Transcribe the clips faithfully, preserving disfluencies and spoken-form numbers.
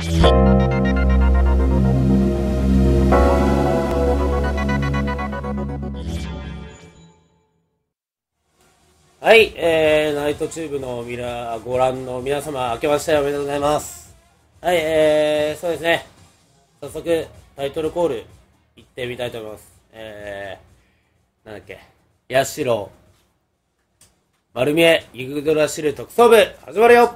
はい、えー、ナイトチューブのミラーご覧の皆様、明けましておめでとうございます。はい、えー、そうですね、早速タイトルコールいってみたいと思います。えー、なんだっけ、ヤシロ丸見えユグドラシル特捜部始まるよ。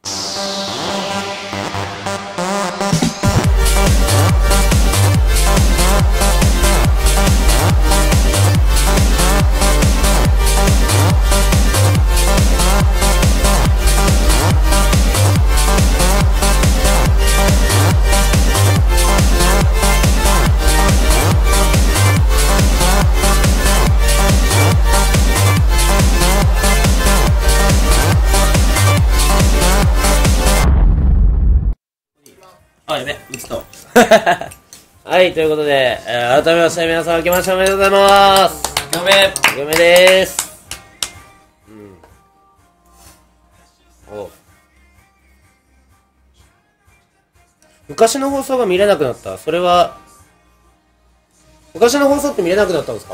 あ、やべ、打つと。はい、ということで、えー、改めまして皆さん明けましておめでとうございます。 おめおめでーす。うん。お昔の放送が見れなくなった。それは、昔の放送って見れなくなったんですか？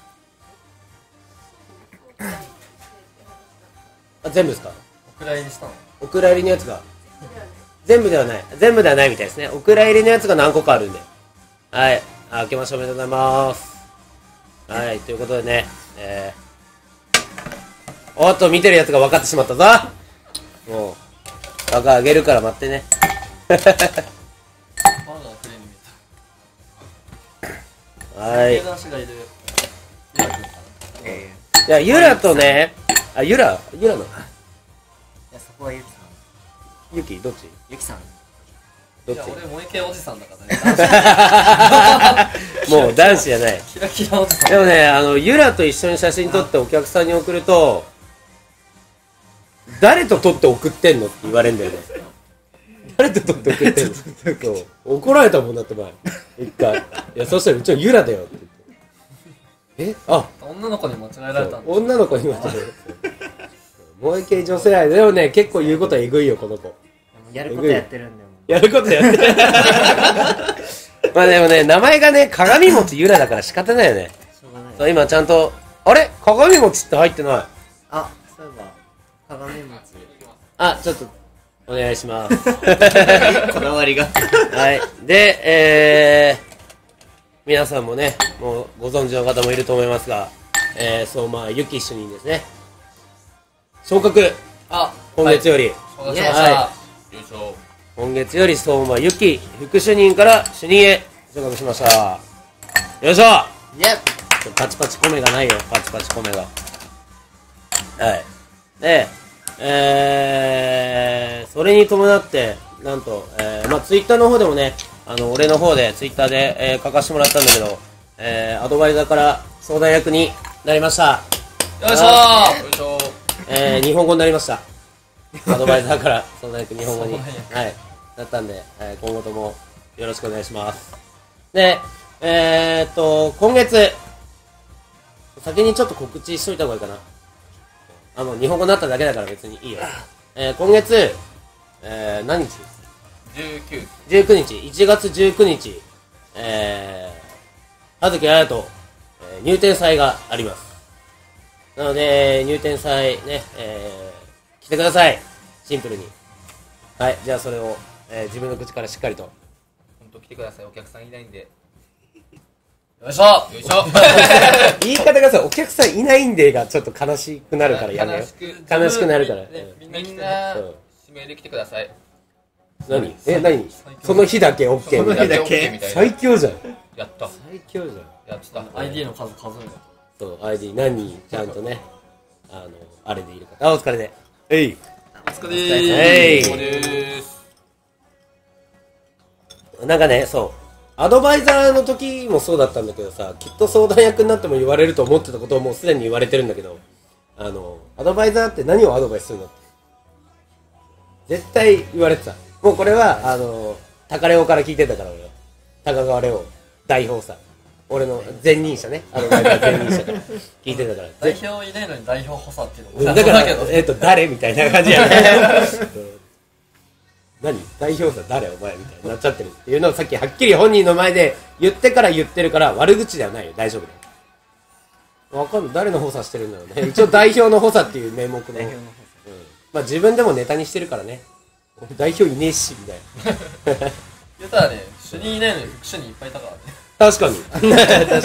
あ、全部ですか？ お蔵入りしたの？ お蔵入りのやつが。全部ではない。全部ではないみたいですね。お蔵入りのやつが何個かあるんで。はい。あ、明けましておめでとうございます。はい。ということでね、えー、おっと、見てるやつが分かってしまったぞ。もう、バカあげるから待ってね。 まだプレイに見た。 はい。 ユラがいる。ユラ君かな。えいや、ユラとね、あ、ユラ、ユラの。 いや、そこはユキさん。 ユキ、どっち？ ユキさん。 どっち？ いや、俺萌え系おじさんだからね。 もう男子じゃない。 キラキラおじさん。 でもね、あの、ユラと一緒に写真撮ってお客さんに送ると、誰と撮って送ってんのって言われるんだよね。誰と撮って送ってんのそう怒られたもんだって前。一回。いや、そしたらうちのユラだよって言って。えあ女の子に間違えられたんだ。 女の子に間違えられた。萌え系女性愛でもね、結構言うことはえぐいよ、この子。 やることやってるんだよ。 やることやってる。まあでもね、名前がね、鏡餅ゆらだから仕方ないよね。 しょうがない。 そう今ちゃんと、あれ鏡餅って入ってない。 あ、そういえば、鏡餅。 あ、ちょっと、お願いします。 こだわりが。 はい。で、えー、皆さんもね、もうご存知の方もいると思いますが、えー、そう、まあ、ゆき主任ですね。昇格あ、 今月より、 昇格しました。 は優勝。 今月より相馬ゆき副主任から主任へ昇格しました。よいしょ。 イェッパチパチ米がないよ、パチパチ米が。はい。で、えー、それに伴って、なんと、えー、まあツイッターの方でもね、あの、俺の方でツイッターで、えー、書かせてもらったんだけど、えー、アドバイザーから相談役になりました。 よいしょー。よいしょー。 えー、日本語になりました。アドバイザーから相談役日本語に、はい、なったんで、えー、今後ともよろしくお願いします。で、えーっと、今月、先にちょっと告知しといた方がいいかな。あの、日本語になっただけだから別にいいよ。えー、今月、えー、何日？ じゅうく。 じゅうくにち、いちがつじゅうくにち、えー、葉月あやと、えー、入店祭があります。なので、入店祭ね、えー、来てください。シンプルに。はい、じゃあそれを、えー、自分の口からしっかりと。 ほんと来てください、お客さんいないんで。よいしょよいしょ言い方がさ、お客さんいないんでがちょっと悲しくなるからやめよ。 悲しく悲しくなるから。 ね、みんな来てね。指名で来てください。 何え、何その日だけ OK みたいな。 その日だけ最強じゃん。 やった。 最強じゃん。 やってた。アイディー の数数える。 そう、アイディー 何人ちゃんとね、あの、あれでいるか。あ、お疲れで。えい。 お疲れでーす。 お疲れでーす。 なんかね、そう。アドバイザーの時もそうだったんだけどさ、きっと相談役になっても言われると思ってたことをもうすでに言われてるんだけど、あの、アドバイザーって何をアドバイスするのって絶対言われてた。もうこれは、あの、高レオから聞いてたから俺は。高川レオ代表さ。俺の前任者ね。アドバイザー前任者から聞いてたから。 代表いないのに代表補佐っていうのもだから、えっと、誰みたいな感じやね。 何代表者誰お前みたいになっちゃってるっていうのをさっきはっきり本人の前で言ってから言ってるから悪口ではないよ。大丈夫だよ。わかんない。誰の補佐してるんだろうね。一応代表の補佐っていう名目の。 代表の方うん、まあ自分でもネタにしてるからね。代表いねえし、みたいな。 言ったらね、主任いないのに副主任いっぱいいたからね。 確かに。確かに。 本当だよ。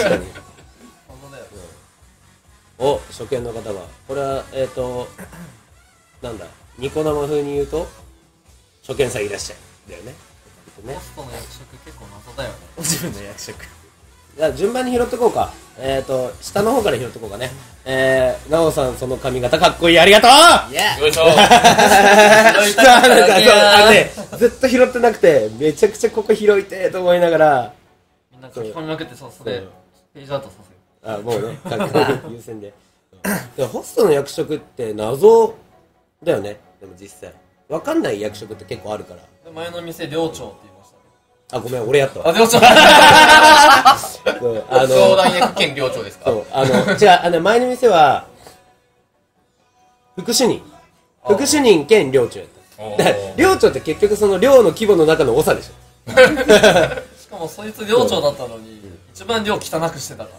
お、初見の方は。これは、えっ、ー、と、なんだ、ニコ生風に言うと、初見さんいらっしゃい。だよね。ねポストの役職結構謎だよね。 自分の役職。 じゃあ順番に拾ってこうか。えっ、ー、と、下の方から拾ってこうかね。えー、なおさんその髪型かっこいい。ありがとうイエよいしょ。 なんかそう、あのね、ずっと拾ってなくて、めちゃくちゃここ拾いてーと思いながら、 みんな書き込みまくってそう、それうんページアウトさせる。 あ、もうね、書き込み優先で。でもホストの役職って謎だよね。でも実際。わかんない役職って結構あるから。 で前の店寮長って言いましたね。 あ、ごめん、俺やったわ。 あ、寮長。 そうあの相談役兼寮長ですか。 そう、あの、違う、あの、前の店は、副主任。副主任兼寮長やった。だから寮長って結局その寮の規模の中の長でしょ。 しかもそいつ寮長だったのに、一番寮汚くしてたから。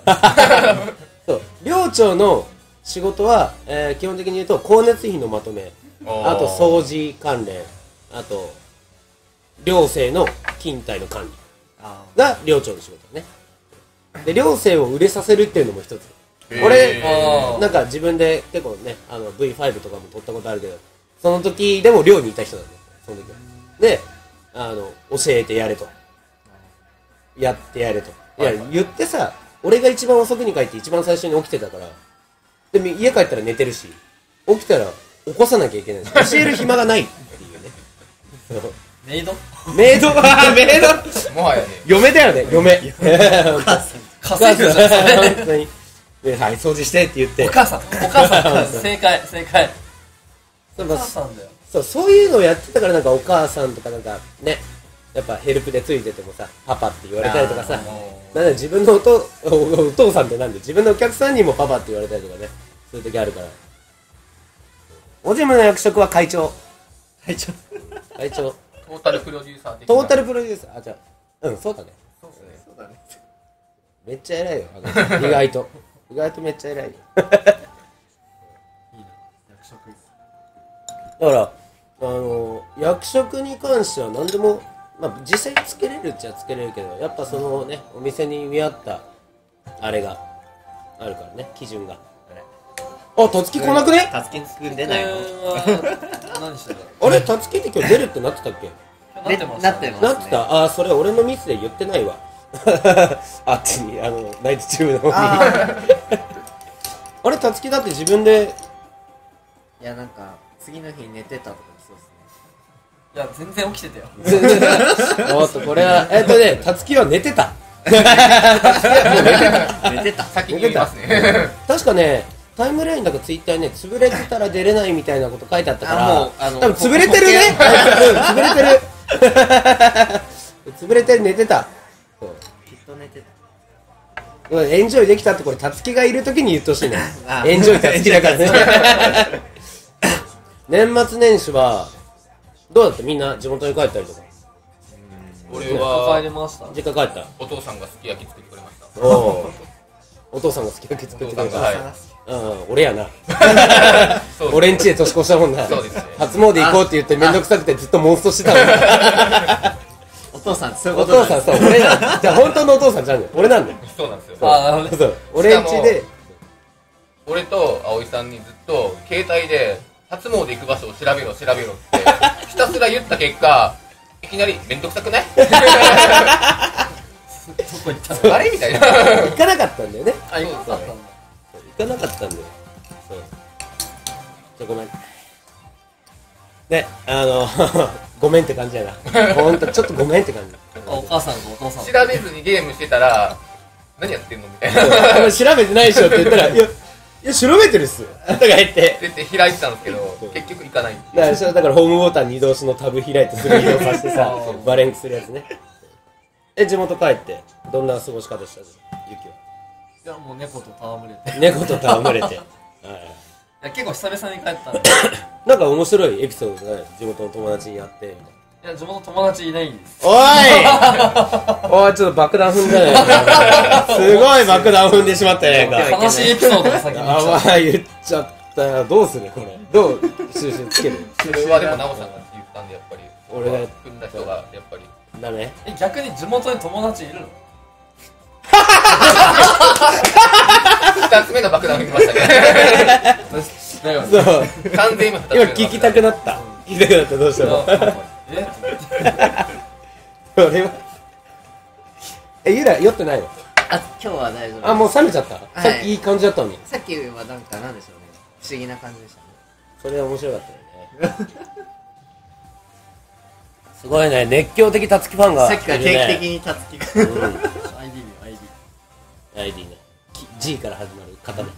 そう、寮長の仕事は、えー基本的に言うと、光熱費のまとめ、あと掃除関連、あと、寮生の勤怠の管理あが寮長の仕事だね。で、寮生を売れさせるっていうのも一つ。 へー俺あー、 なんか自分で結構ね、あの ブイファイブ とかも撮ったことあるけど、その時でも寮にいた人なんだよ、その時は。で、あの、教えてやれと。やってやれと。いや、 はいはい言ってさ、俺が一番遅くに帰って一番最初に起きてたから、で、み家帰ったら寝てるし、起きたら起こさなきゃいけないし、教える暇がないっていうね。そうメイドメイドメイドもはやね、 嫁だよね、嫁。 お母さん。 稼ぐじゃん、それ。 本当に。で、はい、掃除してって言って。 お母さん、お母さん、正解、正解。 そうお母さんだよ。 そう、そういうのをやってたからなんかお母さんとかなんかね、やっぱヘルプでついててもさ、パパって言われたりとかさ、なんだ自分のおとおお父さんってなんで自分のお客さんにもパパって言われたりとかね、そういう時あるから。おじむの役職は会長。 会長。 会長。 トータルプロデューサー的な。 トータルプロデューサー。あ、じゃあ、うん、そうだね。 そうですね。 そうだね。 めっちゃ偉いよ、あの人意外と。意外とめっちゃ偉いよ。 いいな、役職。 だから、あの役職に関しては何でも、まあ、実際つけれるっちゃつけれるけど、やっぱそのね、お店に見合ったあれがあるからね、基準が。あ、たつき来なくね？ たつきくん出ないの？ 何してたあれ、たつきって今日出るってなってたっけ？ なってましたなってますなってた。あ、それ俺のミスで言ってないわ。あっちに、あのナイトチームの方に。 ああれ、たつきだって自分で。 いや、なんか次の日寝てたとかそうですね。 いや、全然起きてたよ。 おっと、これはえっとね、たつきは寝てた。 寝てた。 先に言いますね。 確かね、タイムラインだかツイッターにね、潰れてたら出れないみたいなこと書いてあったから、 あもうあの多分潰れてるね。うん、潰れてる。潰れてる、寝てた。そうきっと寝てた。 うんエンジョイできたってこれ、たつきがいるときに言ってほしいね。 あエンジョイたつきだからね。年末年始は、どうだったみんな地元に帰ったりとか。 俺はは帰りました。 実家帰ったお父さんがすき焼き作ってくれました。 おお。お父さんが好きだけ作ってくれた。 はいうん、俺やな。 そうです。 俺んちで年越したもんな。 そうですね初詣行こうって言ってめんどくさくてずっとモンストしてたもん。 お父さんそういうおことなんです。 父さん、そう、俺なんじゃあ本当のお父さんじゃんねん。俺なんだよ。 そうなんですよ。 そうあ、なるほど。 そう。俺んちで、 俺と葵さんにずっと携帯で初詣行く場所を調べろ調べろってひたすら言った結果、いきなりめんどくさくない？そこ行ったの？あれみたいな。 行かなかったんだよね。 あ、行かなかったんだ。 行かなかったんだよ。そう。じゃあごめん。ね、あの、ごめんって感じやな。ほんと、ちょっとごめんって感じ。 お母さんとお父さん。 調べずにゲームしてたら何やってんのみたいなお前調べてないでしょって言ったら、いや、いや、調べてるっす。とか言って。 絶対開いてたんですけど結局行かない。 だから、それだからホームボタンに移動しのタブ開いてすぐ移動させてさ、バレンクするやつね。え、地元帰って、どんな過ごし方したのゆきは。 いや、もう猫と戯れて。い猫と戯れて。はいや、結構久々に帰ったんで。 なんか面白いエピソードがね、地元の友達にやって、みたいいや、地元友達いないんです。 おいおい、ちょっと爆弾踏んだね。すごい爆弾踏んでしまったね。 悲しいエピソードが先にあ、まあ言っちゃったよ。どうするこれ。どう収集つける？ それはでも、なおさんが言ったんで、やっぱり。 俺が踏んだ人が、やっぱり。 ダメ？ え、逆に地元に友達いるの？ 二つ目の爆弾踏みましたね。 だよね。 そう。 完全に今聞きたくなった。聞きたくなった。どうしたの？ え俺は。え、ゆら酔ってないの？ あ、今日は大丈夫。 あ、もう冷めちゃった。 いさっきいい感じだったのに。 さっきはなんかなんでしょうね。不思議な感じでしたね。 それは面白かったよね。すごいね、熱狂的たつきファンがさっきから定期的にたつきが。 うん、 アイディー ね、アイディー。 アイディー ね。G から始まる方ね。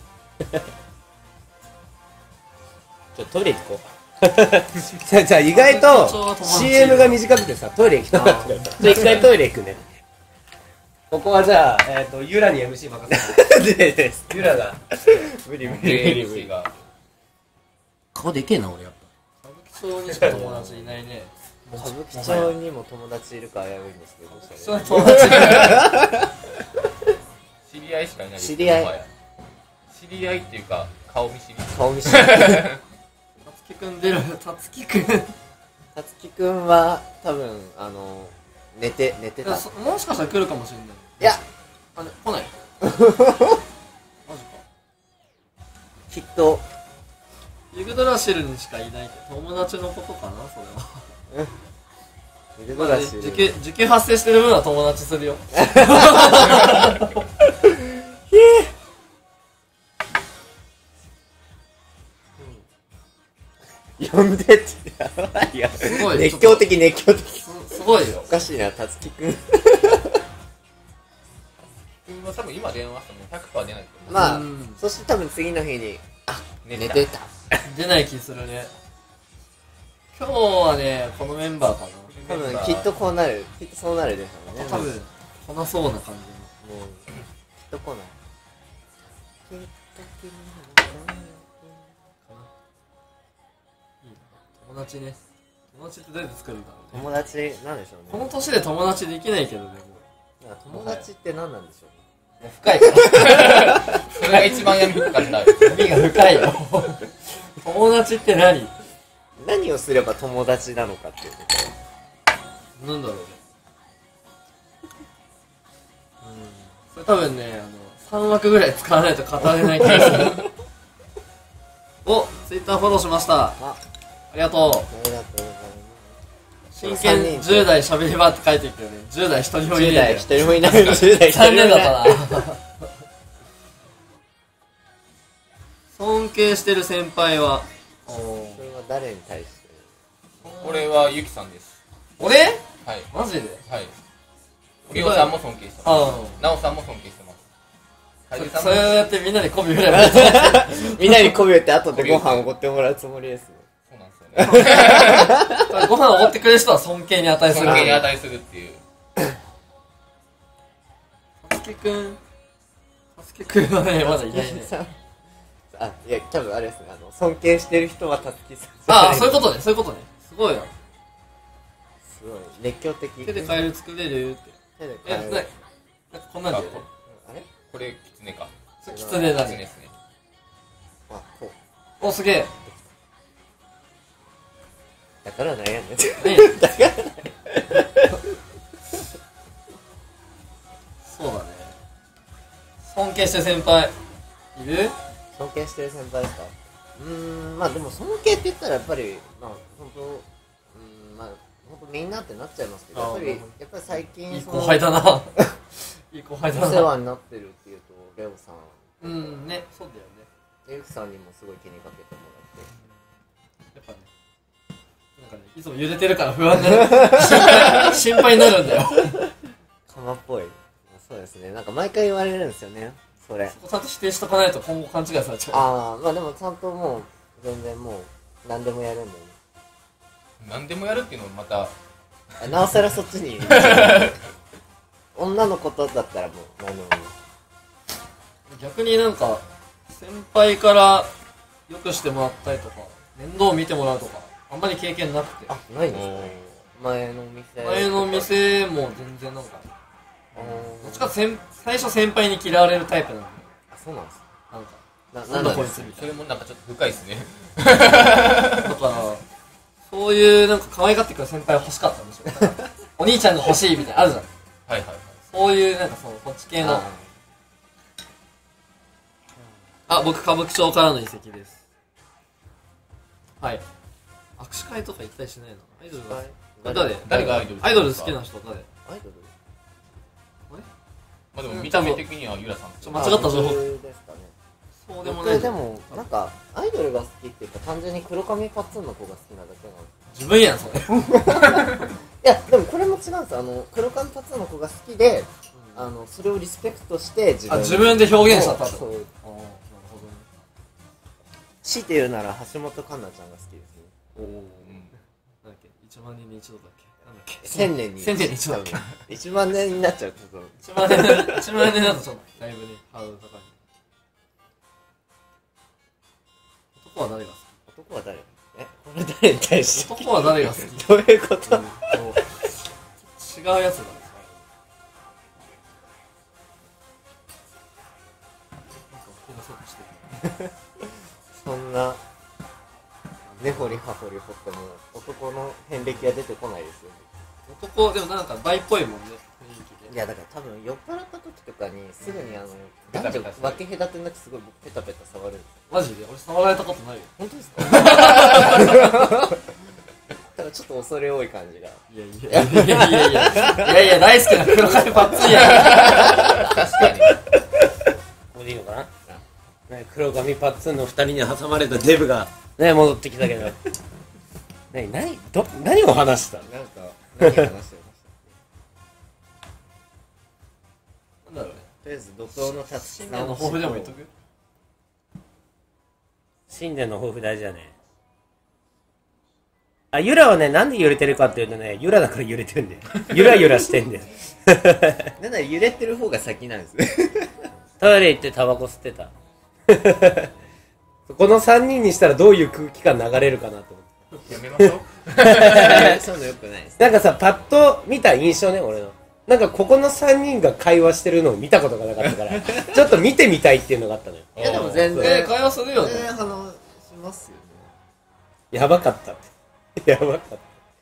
ちょ、トイレ行こう。じゃあ、じゃあ意外と シーエム が短くてさ、トイレ行きたかったからさ。じゃあ一回トイレ行くね。ここはじゃあ、えっと、ユラに エムシー 任せて。ユラが。無理無理無理無理。顔でけえな、俺やっ歌舞伎町にしか友達いないね。 歌舞伎町にも友達いるか危ういんですけど、どうしたそれ友達いる。 知り合いしかいないです。 知り合いもはや知り合いっていうか、顔見知り。 顔見知り。 たつきくん出る。たつきくん。 たつきくんは多分あの寝て寝てた。 もしかしたら来るかもしれない。 いや、 あれ来ない。マジか。 きっとユグドラシルにしかいないけど友達のことかな、それは。 ユグドラシル。 時給時給発生してる分は友達するよ。 呼んでってやばいよ。 すごい熱狂的熱狂的。 す, すごいよ。 おかしいな、たつきくん。 多分今電話してもひゃくパーセント出ないと思う。 まあ、 うん、 そして多分次の日にあ寝寝てた。 出ない気するね。今日はね、このメンバーかな。 多分きっとこうなる、きっとそうなるでしょうね。 多分来なそうな感じの。 もうきっと来ない。きっと君の友達ね。友達ってどうやって作るんだろうね。 友達なんでしょうね。 この年で友達できないけどね、も友達って何なんでしょうね。 う。もう深いから。 それが一番闇深かった。 闇が深いよ。友達って何？ 何をすれば友達なのかっていうところ。 なんだろうね。それ多分ね、あの、さん枠ぐらい使わないと語れない気がする。お、ツイッターフォローしました。 あ、 ありがとう。 ありがとうございます。 真剣じゅう代しゃべり場って書いてるけどね、じゅう代一人もいねえんだよ。 じゅう代一人もいない。じゅう代一人もいない。 残念だったな。尊敬してる先輩は、 それは誰に対して？ 俺はゆきさんです。 俺？ はい。 マジで？ はい。りょうさんも尊敬してます。なおさんも尊敬してます。かじさんもそうやってみんなに媚び売ればいい。 みんなに媚び売って後でご飯おごってもらうつもりです。 そうなんですよね。 ご飯おごってくれる人は尊敬に値する。 尊敬に値するっていう。 たつきくん、たつきくんはね、まだいないね。 あ、いや、多分あれですね。あの、尊敬してる人はたつきさん。 ああ、そういうことね、そういうことね。すごいよ。 すごい。熱狂的。 手でカエル作れるって。え、 手でカエル。 ななんかこんなんでやるあれこれ、キツネか。 それキツネだね。 キツネですね。 あ、こう。 お、すげえ。 だから悩んでねだからそうだね。尊敬してる先輩いる？ 尊敬してる先輩ですか？うーん、まあでも尊敬って言ったらやっぱり、まあ本当、うーん、まあ本当みんなってなっちゃいますけど、やっぱり、やっぱり最近いいその後輩だな。いい後輩だな。 お世話になってるっていうと、レオさん、 うんね、そうだよね。 レウキさんにもすごい気にかけてもやっぱね、なんかね、いつも揺れてるから不安になる。心配になるんだよ。 らって、かまっぽい。そうですね、なんか毎回言われるんですよね、それ。 そこちゃんと否定しとかないと今後勘違いされちゃう。 ああ、まあでもちゃんともう、全然もう、何でもやるんだよね。 何でもやるっていうのもまた、 なおさらそっちに女のことだったらもう何でもいい。 逆になんか先輩からよくしてもらったりとか面倒を見てもらうとかあんまり経験なくて、 あ、ないんですかね。 前のお店前の店も全然なんかあどっちかって先最初先輩に嫌われるタイプなんであそうなんですなんかななんだこいつみたいそれもなんかちょっと深いっすね。 なだからそういうなんか可愛がってくる先輩欲しかったんでしょだからお兄ちゃんが欲しいみたいなあるじゃんはいはいはい。 そういうなんかそのこっち系のあ僕歌舞伎町からの遺跡ですはい握手会とか行ったりしないのアイドルが誰誰がアイドルアイドル好きな人誰アイドルまあでも見た目的にはゆらさん。 ちょ間違った情報僕ですかねそうでもない僕でもなんかアイドルが好きっていうか単純に黒髪パッツンの子が好きなだけなんです自分やんそれいやでもこれも違うんですあの黒髪パッツンの子が好きであのそれをリスペクトして自あ自分で表現しちゃったとそうあーなるほどね強いて言うなら橋本環奈ちゃんが好きですねおおなんだっけいちまん年に一度だっけなんだっけ千年に千年に一度だっけいちまん年になっちゃうとちょっといちまん年いちまん年だとちょっとだいぶねハードル高い男は誰が好男は誰えこれ誰に対してき男は誰が好きどういうことうんそう違うやつだねなんか手がそうとしてるそんな根掘り葉掘り掘っても男の遍歴は出てこないですよね男でもなんか大っぽいもんね雰囲気でいやだから多分酔っ払った時とかにすぐにあのペタペ男タする女分け隔てなくすごいペタペタ触るんですよマジで俺触られたことないよ本当ですかだからちょっと恐れ多い感じがいやいやいやいやいやいやいや大好きな黒髪パッツンや確かに。 これでいいのかな、ね、黒髪パッツンのふたりに挟まれたデブがね戻ってきたけど何何ど何を話したのなんか何話してましたなんだろうねとりあえず怒涛の達新年の抱負でも言っとく新年の抱負大事だね。あ、ゆらはね、なんで揺れてるかっていうとね、ゆらだから揺れてるんだよ。ゆらゆらしてんだよ。 なんなら揺れてる方が先なんですねトイレ行ってタバコ吸ってた。このさんにんにしたらどういう空気感流れるかなと思って。 やめましょう。 そういうのよくないですなんかさ、パッと見た印象ね、俺の。なんかここのさんにんが会話してるのを見たことがなかったから、ちょっと見てみたいっていうのがあったのよ。 いやでも全えー、 然会話するよね全然話しますよねやばかった。やばかった。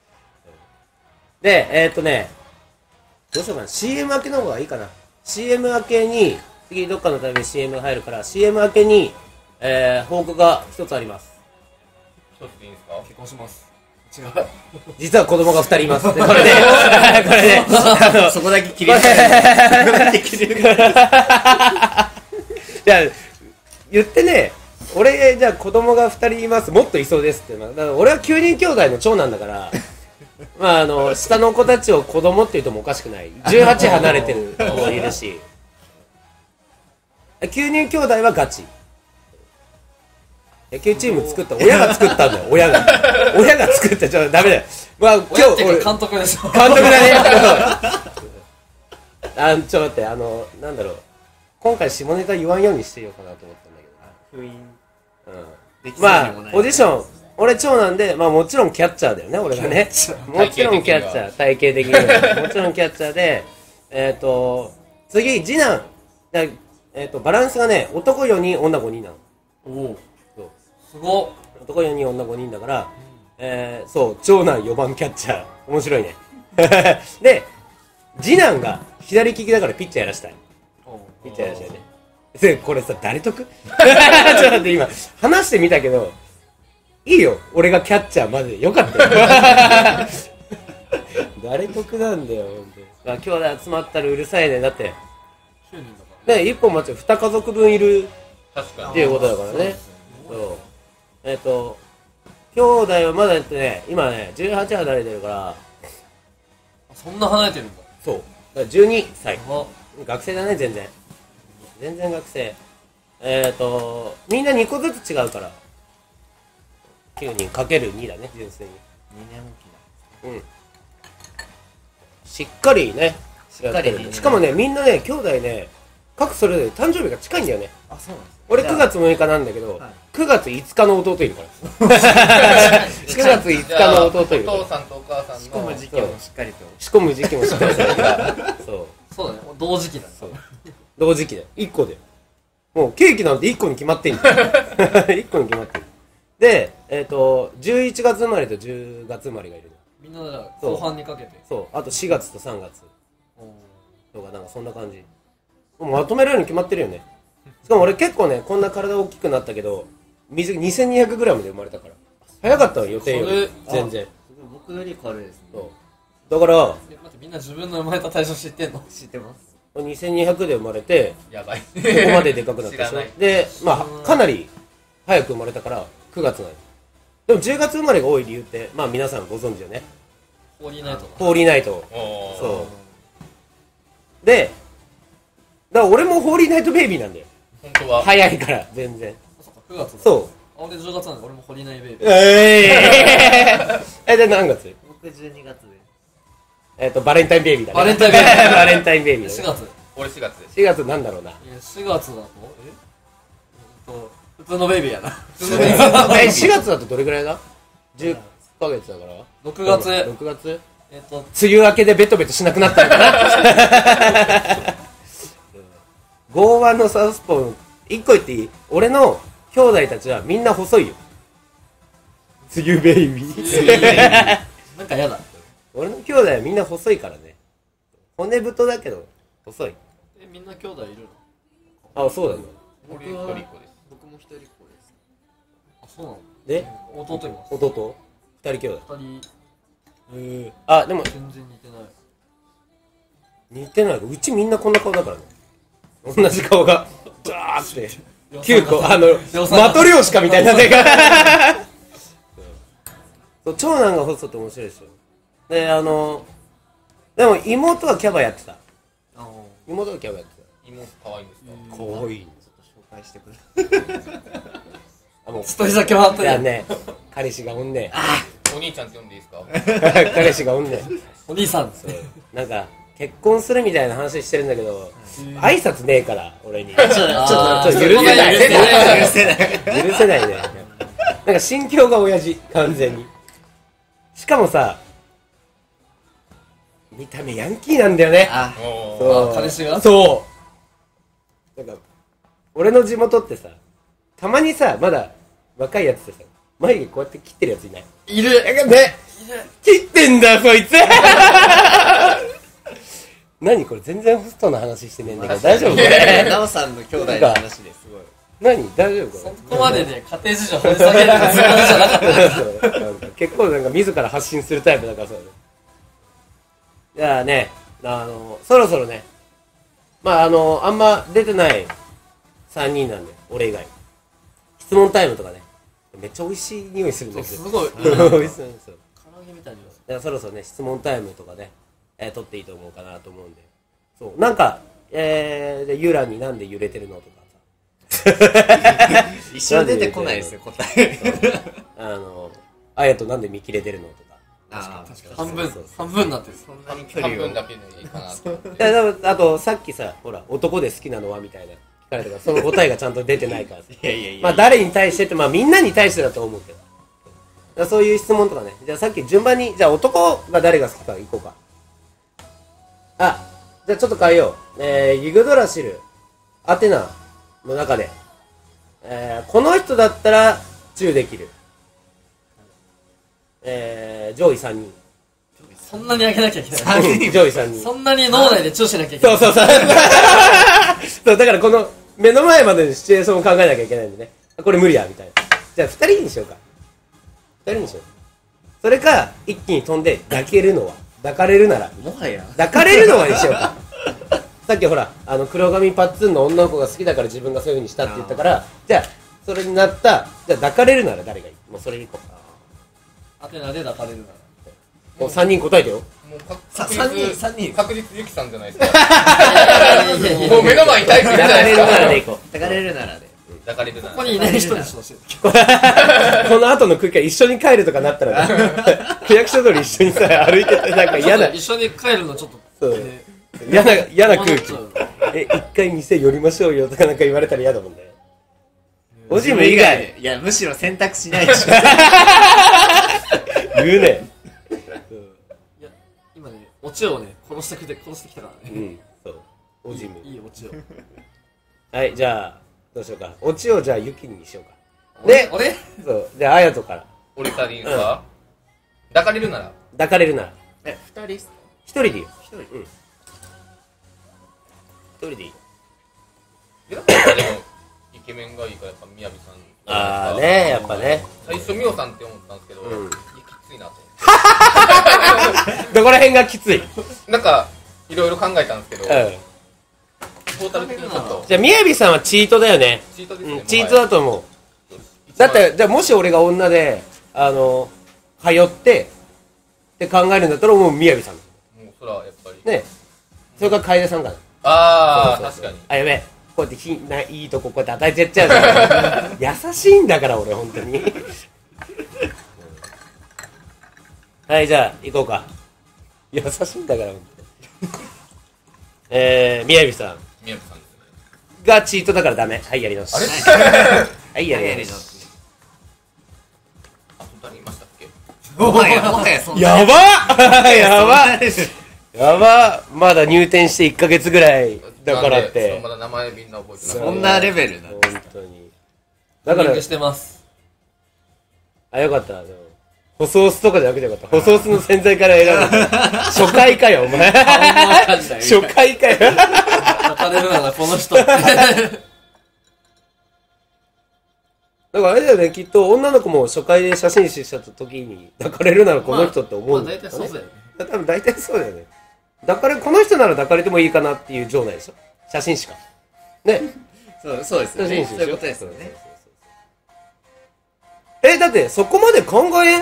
で、えーっとね、どうしようかな。シーエム 明けの方がいいかな。シーエム 明けに、次どっかのタイミングで シーエム が入るから、シーエム 明けに、えー、報告が一つあります。 一つでいいんですか？ 結婚します違う実は子供がふたりいます。でこれで、これで、あの、 そこだけ切り替えいや、言ってね、俺、じゃあ子供がふたりいます、もっといそうですって。だから俺はきゅうにん兄弟の長男だから、まああの、下の子たちを子供って言うともおかしくない。じゅうはち離れてる子もいるし。きゅうにん兄弟はガチ。野球チーム作った、親が作ったんだよ、親が。親が作った、ちょっとダメだよ。まあ今日、 親っていう俺か監督でしょ監督だね。あ、ちょっと待って、あの、なんだろう。今回下ネタ言わんようにしてようかなと思ったんだけど。 封印うん。 できそうにもまあ、 ないポジション、俺長男で、まあもちろんキャッチャーだよね、俺がね。もちろんキャッチャー、体型的には。もちろんキャッチャーで、えっと、次、次男。だえっと、バランスがね、男よにん、女ごにんなの。 おおそうすごっ男よにん、女ごにんだから、えー、そう、長男よばんキャッチャー。面白いね。で、次男が左利きだからピッチャーやらしたい。ピッチャーやらしたいね。で、これさ、誰得ちょっと待って今、話してみたけど、いいよ。俺がキャッチャーまでよかったよ。誰得なんだよ、ほんとに。まあ、兄弟集まったらうるさいね。だって、 きゅうにんだからね、一本待ち二家族分いる確かに。 っていうことだからね。そう。えっ、と、兄弟はまだえっとね、今ね、じゅうはち離れてるから、 そんな離れてるんだそう。だからじゅうにさい。 あ学生だね、全然。全然学生。えっ、と、みんなにこずつ違うから。きゅうにんかけるにだね、純粋に。 にねんおきうん。しっかりね。 しっかりやってるしかもね、みんなね、兄弟ね、各それぞれ誕生日が近いんだよね。 なあそうなんです俺くがつむいかなんだけど、 はいくがついつかの弟いるからくがついつかの弟いるからお父さんとお母さんの仕込む時期もしっかりと仕込む時期もしっかりするからそうそうだね同時期だねそう同時期だよいっこでもうケーキなんていっこに決まってんじゃんいっこに決まってるでえっ、ー、とじゅういちがつ生まれとじゅうがつ生まれがいるのみんなだから後半にかけてそうあとしがつとさんがつおーとかなんかそんな感じもうまとめるように決まってるよねしかも俺結構ねこんな体大きくなったけど水にせんにひゃくグラムで生まれたから早かったわ予定よりそれ全然僕より軽いですねそうだからえ待ってみんな自分の生まれた体重知ってんの知ってますにせんにひゃくで生まれてやばいここまででかくなったでしょ知らないでまあかなり早く生まれたからくがつなのでもじゅうがつ生まれが多い理由ってまあ皆さんご存知よねフォーリーナイトホーリーナイトおーそうでだから俺もホーリーナイトベイビーなんだよ本当は早いから全然あそっかくがつだそうあ俺じゅうがつなんで俺もホリーナイベイビーえーえで何月僕じゅうにがつでえっとバレンタインベイビーだねバレンタインベイビーバレンタインベイビーだねしがつ俺しがつですしがつなんだろうないやしがつだとええっと普通のベイビーやな普通のベイビーえしがつだとどれぐらいだじゅっかげつだからろくがつろくがつえっと梅雨明けでベトベトしなくなったのかな剛腕のサウスポー一個言っていい俺の兄弟たちはみんな細いよ梅雨ベイビーなんかやだ俺の兄弟はみんな細いからね骨太だけど細いえみんな兄弟いるのあそうだね俺一人っ子です僕も一人っ子ですあそうなので弟います弟二人兄弟二人へえあでも全然似てない似てないうちみんなこんな顔だからね同じ顔がザーってきゅうこあのマトリョーシカみたいになってるからそう長男が細って面白いでしょであのでも妹はキャバやってたあ妹はキャバやって妹可愛いんですかたかわいい紹介してくださいあもう一人だけ回ってるいやね彼氏がおんねお兄ちゃんって呼んでいいですか彼氏がおんねお兄さんですそうねなんか結婚するみたいな話してるんだけど挨拶ねえから俺にちょっとちょっとあーちょっと許せない許せない許せない許せないねなんか心境が親父完全にしかもさ見た目ヤンキーなんだよねあおーそうあ彼氏がそうなんか俺の地元ってさたまにさまだ若いやつってさ眉毛こうやって切ってるやついないいるなんかね切ってんだそいつ何これ全然ホストの話してねえんだけど大丈夫これなおさんの兄弟の話ですごい何大丈夫こそこまでね家庭事情掘り下げるつもりじゃなかったれそうなんか結構なんか自ら発信するタイプだからさじゃあねあのそろそろねまああのあんま出てないさんにんなんで俺以外質問タイムとかねめっちゃ美味しい匂いするんだけどすごい美味しそうなんですよ唐揚げみたいにだからそろそろね質問タイムとかね、えー、取っていいと思うかなと思うんでそうなんかえー、でユーラになんで揺れてるのとかさ一生出てこないですよ答えあのあやとなんで見切れてるのとかああ半分そうそう半分になってるそんなに距半離を分だけでいいかなと思っていやでもあとさっきさほら男で好きなのはみたいな聞かれたからその答えがちゃんと出てないからさいやいやいやまあ誰に対してってまあみんなに対してだと思うけどだからそういう質問とかねじゃあさっき順番にじゃあ男が誰が好きかいこうかあじゃあちょっと変えようえー、ユグドラシルアテナの中で、えー、この人だったらチューできるえー、上位さんにんそんなにあげなきゃいけない上位さんにんそんなに脳内でチューしなきゃいけないそうそうそうそうだからこの目の前までのシチュエーションを考えなきゃいけないんでねこれ無理やみたいなじゃあふたりにしようかふたりにしようそれか一気に飛んで抱けるのは抱かれるならもはや抱かれるのはにしようかさっきほらあの黒髪パッツンの女の子が好きだから自分がそういう風にしたって言ったからじゃあそれになったじゃあ抱かれるなら誰がいいもうそれにこうアテナで抱かれるならもうさんにん答えてよもうかさ確三人実三人確実ゆきさんじゃないですかいやいやいやもう目の前にタイプいるじゃないですか抱かれるならでいこう抱かれるならで抱かれるなここにいない人にしろしてこの後の空気が一緒に帰るとかなったらね区役所通り一緒にさ歩いててなんか嫌な一緒に帰るのちょっとそうね嫌な嫌な空気戸惑っちゃうえ一回店寄りましょうよとかなんか言われたら嫌だもんねオジム以外。 いや、むしろ選択しないでしょ。 言うね。 いや、今ね、オチをね、殺してきて、殺してきたからね。 うん、そう。オジム。 いいオチを。 はい、じゃあ、どうしようか。オチをじゃあ、ユキにしようか。で、 俺そう。じゃあ、あやとから。 俺二人は抱かれるなら抱かれるなら。 え、二人っすか？ 一人でいいよ。 一人。 うん。一人でいいよ。 でだったらでもイケメンがいいからやっぱみやびさん。 あーね、やっぱね。 最初みおさんって思ったんですけど、 うんいやきついなとどこら辺がきつい？ なんかいろいろ考えたんですけど、 うん。 トータル的にちょっとじゃあ、みやびさんはチートだよね。 チートですね、 うん、チートだと思う。だって、じゃあもし俺が女で、あの、通って、って考えるんだったらもうみやびさん。 もうそらやっぱりね。それから楓さんかな。 ああそうそうそう確かにあ、やべえ。こうやってひないいとここうやって与えてやっちゃうじゃん。優しいんだから俺、本当に。はい、じゃあ、行こうか。優しいんだから、本当に。えー、みやびさんみやびさんですね。 がチートだからダメ。はい、やり直し。 あれはい、やり直し。 あと誰いましたっけ？ もはや、もはや、そんな。 やばっやばっやばっまだ入店していっかげつぐらいだからっなんでそうて。 まだ名前みんな覚えてない。 そんなレベルな本当に。だからリング、してます。 あ、よかった。でも舗装スとかじゃなくてよかった。舗装スの洗剤から選ぶ。初回かよ、お前。 顔もわかんない初回かよ。 抱かれるならこの人って。 だからあれだよね、きっと女の子も初回で写真集した時に抱かれるならこの人って思うんまあだよね。 大体そうだよね。 多分大体そうだよね。抱かれ、この人なら抱かれてもいいかなっていう状態でしょ。写真しか。ね。 そう、そうですよね。 写真集そういうことですよね。 そうそうそうそうえ、だってそこまで考えん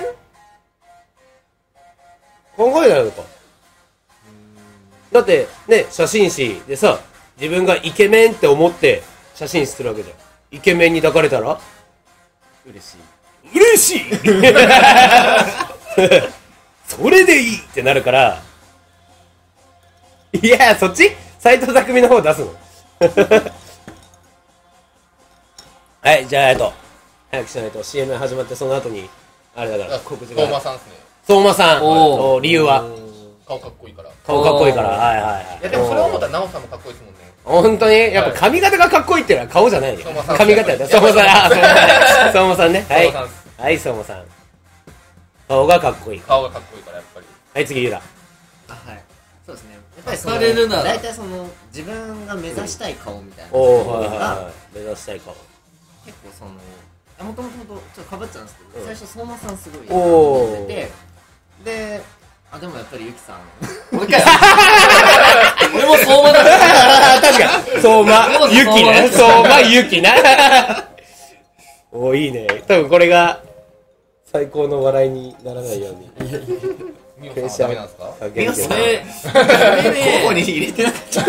考えないのか。だってね、写真誌でさ、自分がイケメンって思って写真誌するわけじゃん。イケメンに抱かれたら嬉しい。 嬉しいそれでいいってなるから、いや、そっち斎藤匠の方出すのはい、じゃあ、えっと、早くしないと シーエム 始まってその後に、あれだから、告知相馬が。 さんですね。 相馬さん、 おーお理由は顔かっこいいから。い顔かっこいいから、はいはいはい。 やでもそれを思ったら奈緒さんもかっこいいですもんね。 本当にやっぱ髪型がかっこいいっていうのは顔じゃないよ。 相馬さん髪型やった。相馬さん、あ、相馬さんね。はい。 相馬さんですはい、相馬さん。顔がかっこいい。 顔がかっこいいからやっぱり。 はい、次、ゆうら。 あ、はい。そうですね。やっぱりその抱かれるなら大体その、自分が目指したい顔みたいなおー、はいはいが、 はい。目指したい顔。 結構その、もともとちょっとかぶっちゃうんですけど、 うん最初相馬さんすごいおー似てて、で、あ、でもやっぱりゆきさん。 もう一回。俺も相馬だ。 あー、確かに。相馬、ゆきね。相馬、ゆきな。おー、いいね。多分これが、最高の笑いにならないように。 みおさんはダメなんですか？ みおさん俺、 候補に入れてなかった。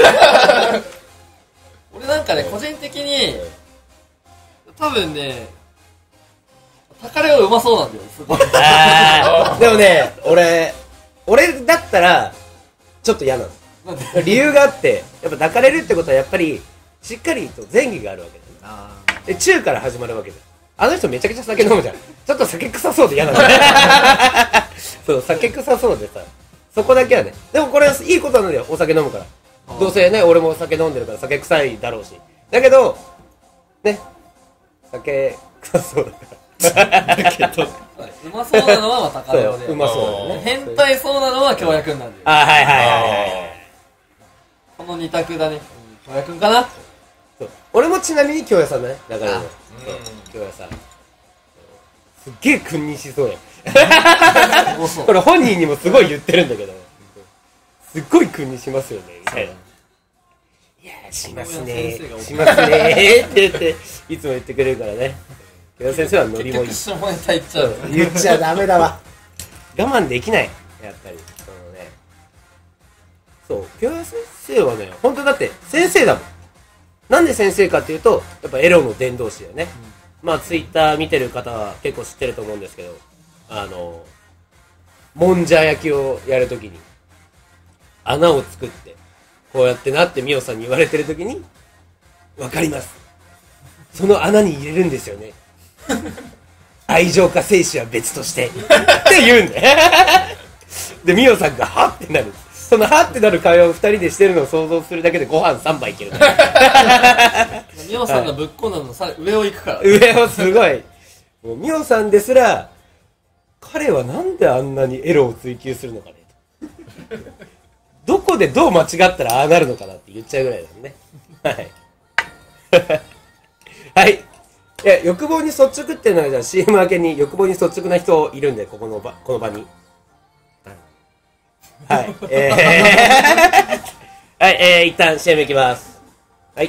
俺なんかね、個人的に、多分ね、抱かれはうまそうなんだよ、すごい。 あー、でもね、俺、俺だったら、ちょっと嫌なの。 なんで理由があって、やっぱ抱かれるってことはやっぱり、しっかりと前戯があるわけだよね。 あで、中から始まるわけじゃん。あの人めちゃくちゃ酒飲むじゃん。ちょっと酒臭そうで嫌なの。そう、酒臭そうでさ、そこだけはね。でもこれいいことなんだよ、お酒飲むから。どうせね、俺も酒飲んでるから酒臭いだろうし。だけど、ね、酒臭そうだから。だけど、 うまそうなのはまあ高それをでう、うまそうだよね。 変態そうなのは京也くんなんであ、はいはいはいはい。 この二択だね京也くんかなそう俺もちなみに京也さんだね。だからね、 うんそう京也さん。すっげえ君にしそうや。 おそうこれ本人にもすごい言ってるんだけど、すっごい君にしますよね、みたいな。いやー、しますね京也先生がー、しますねーって言って、いつも言ってくれるからね。京也先生はノリもいい。 結局下ネタ言っちゃう言っちゃダメだわ。我慢できない、やっぱり。そのね。そう、京也先生はね、本当だって先生だもん。なんで先生かっていうと、やっぱエロの伝道師だよね。まあツイッター見てる方は結構知ってると思うんですけど、あの、もんじゃ焼きをやるときに、穴を作って、こうやってなってミオさんに言われてるときに、わかります。 その穴に入れるんですよね愛情か精子は別としてって言うんだよでミオさんがはってなる。そのはってなる会話をふたりでしてるのを想像するだけでご飯さんばいいけるミオさんがぶっこんだのさ上を行くから上をすごいもうミオさんですら彼はなんであんなにエロを追求するのかねどこでどう間違ったらああなるのかなって言っちゃうぐらいだもんねはいはいいや欲望に率直っていうのはじゃあ シーエム 明けに欲望に率直な人いるんでここの場この場にはいえーはいえー、一旦 シーエム いきますはい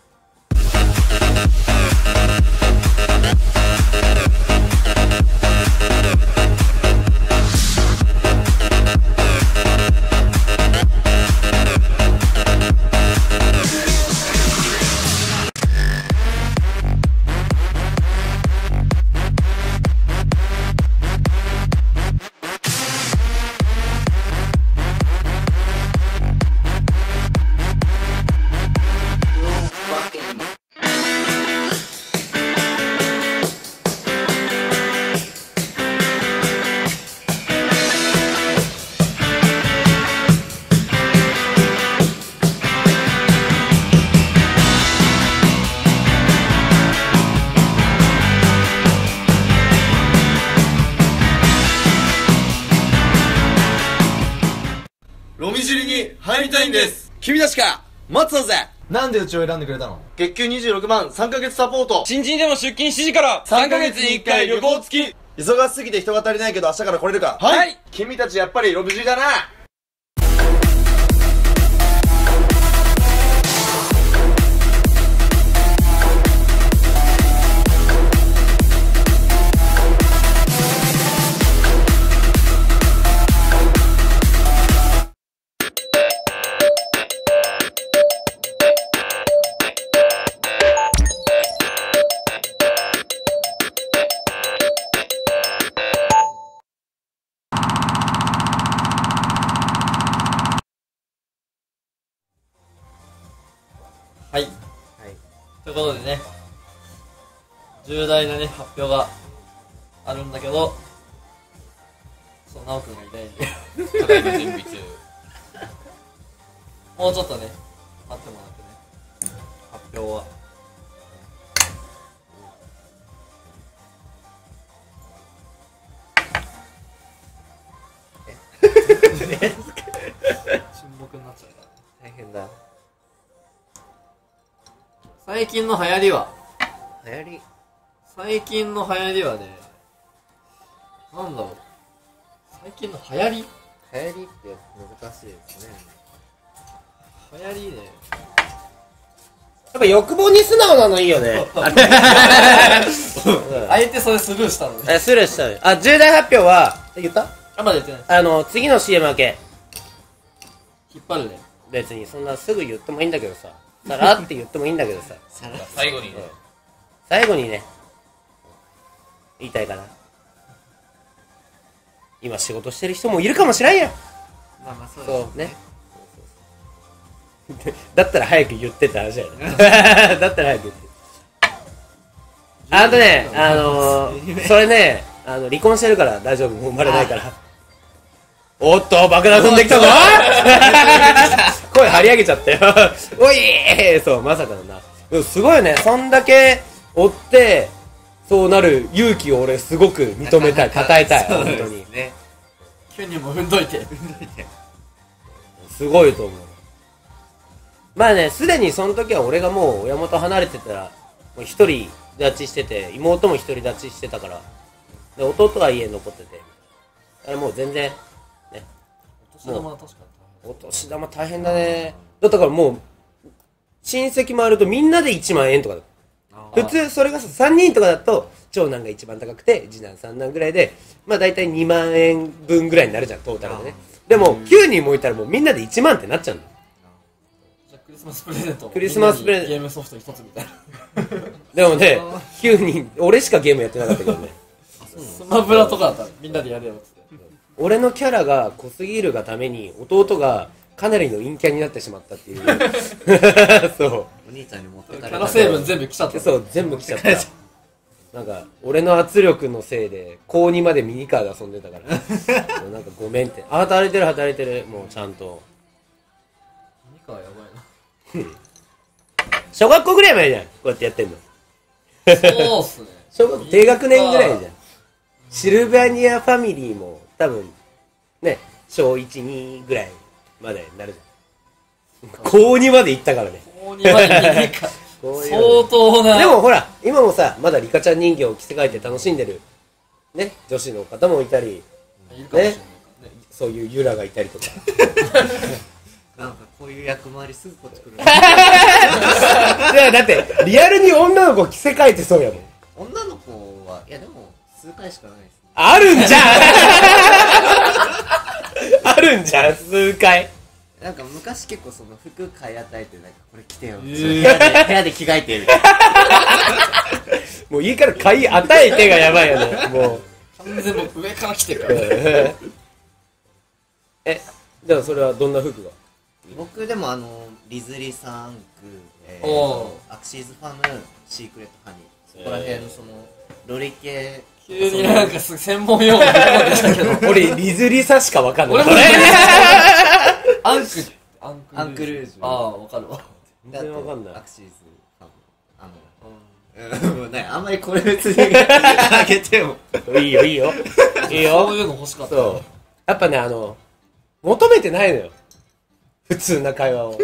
ロミジリに入りたいんです。 君たちか待つぞぜ。 なんでうちを選んでくれたの？ 月給にじゅうろくまんさんかげつサポート。 新人でも出勤しちじからさんかげつにいっかい旅行付き。 忙しすぎて人が足りないけど明日から来れるか？ はい、 君たちやっぱりロミジリだな。 はい、はい、ということでね重大なね発表があるんだけどそう直くんがいないんでただいま準備中もうちょっとね待ってもらってね発表は沈黙になっちゃうから大変だ。 最近の流行りは流行り最近の流行りはねなんだろう最近の流行り流行りって難しいですね。 流行りねやっぱ欲望に素直なのいいよねあえてそれスルーしたのねえスルーしたのよあ重大発表は言ったあまだ言ってないあの次の シーエム 明け引っ張るね別にそんなすぐ言ってもいいんだけどささらって言ってもいいんだけどさ最後にね最後にね言いたいかな今仕事してる人もいるかもしれんよまあまあそうそうですねだったら早く言ってって話だよねだったら早く言ってあとねあのー、それねあの離婚してるから大丈夫もう生まれないからおっと爆弾踏んできたぞ声張り上げちゃったよおいそうまさかのなでもすごいよねそんだけ追ってそうなる勇気を俺すごく認めたい称えたい本当にね。 きゅうにんも踏んどいてすごいと思うまあねすでにその時は俺がもう親元離れてたらもう一人立ちしてて妹も一人立ちしてたからで弟は家に残っててだからもう全然ねお年玉は確かにお年玉大変だねだったからもう親戚回るとみんなでいちまんえんとかだ普通それがささんにんとかだと長男が一番高くて次男三男ぐらいでまあ大体にまんえんぶんぐらいになるじゃんトータルでねでもきゅうにんもいたらもうみんなでいちまんってなっちゃうのじゃあクリスマスプレゼントクリスマスプレゼントゲームソフト一つみたいなでもねきゅうにん俺しかゲームやってなかったけどねスマブラとかだったらみんなでやれよっつって俺のキャラが濃すぎるがために弟がかなりの陰キャになってしまったっていうそう兄ちゃんに持ってキかれたャラ成分全部来ちゃった。 そう、全部来ちゃった。なんか、俺の圧力のせいで、高にまでミニカーで遊んでたから。なんかごめんって。あ、働いてる働いてる。もうちゃんと。 ミカはやばいな。 小学校ぐらい前じゃん。こうやってやってんの。 そうっすね。 小学校低学年ぐらいじゃん。シルバニアファミリーも多分、ね、小いち、にぐらいまでなるじゃん。高にまで行ったからね。 高にまでミニカ。相当な。 でもほら、今もさ、まだリカちゃん人形を着せ替えて楽しんでる、ね、女子の方もいたり、ね、そういうユラがいたりとか。 なんかこういう役回りすぐこっち来る。 いや、だって、リアルに女の子着せ替えてそうやもん。 女の子は、いやでも、数回しかないですね。 あるんじゃんあるんじゃん、数回。 なんか昔結構その服買い与えて、なんかこれ着てよ。 えー部屋で、部屋で着替えてみたいな。 もういいから買い与えてがやばいよね、もう。 完全もう上から来てるから。 え、じゃあそれはどんな服が？ 僕でもあの、リズリサンク、えーおーと、アクシーズファム、シークレットハニー。そこら辺のその、ロリ系。 急になんかす専門用語出てきたけど。 俺、リズリサしかわかんない。 俺もアンク、アンクアンクルージュああ、わかるわ。 全然わかんないアクシーズファム。あの、うん、もうね、あんまりこれ別にあげても。 いいよ、いいよ。いいよ。 そういうの欲しかった。 そう。やっぱね、あの、求めてないのよ。普通な会話を。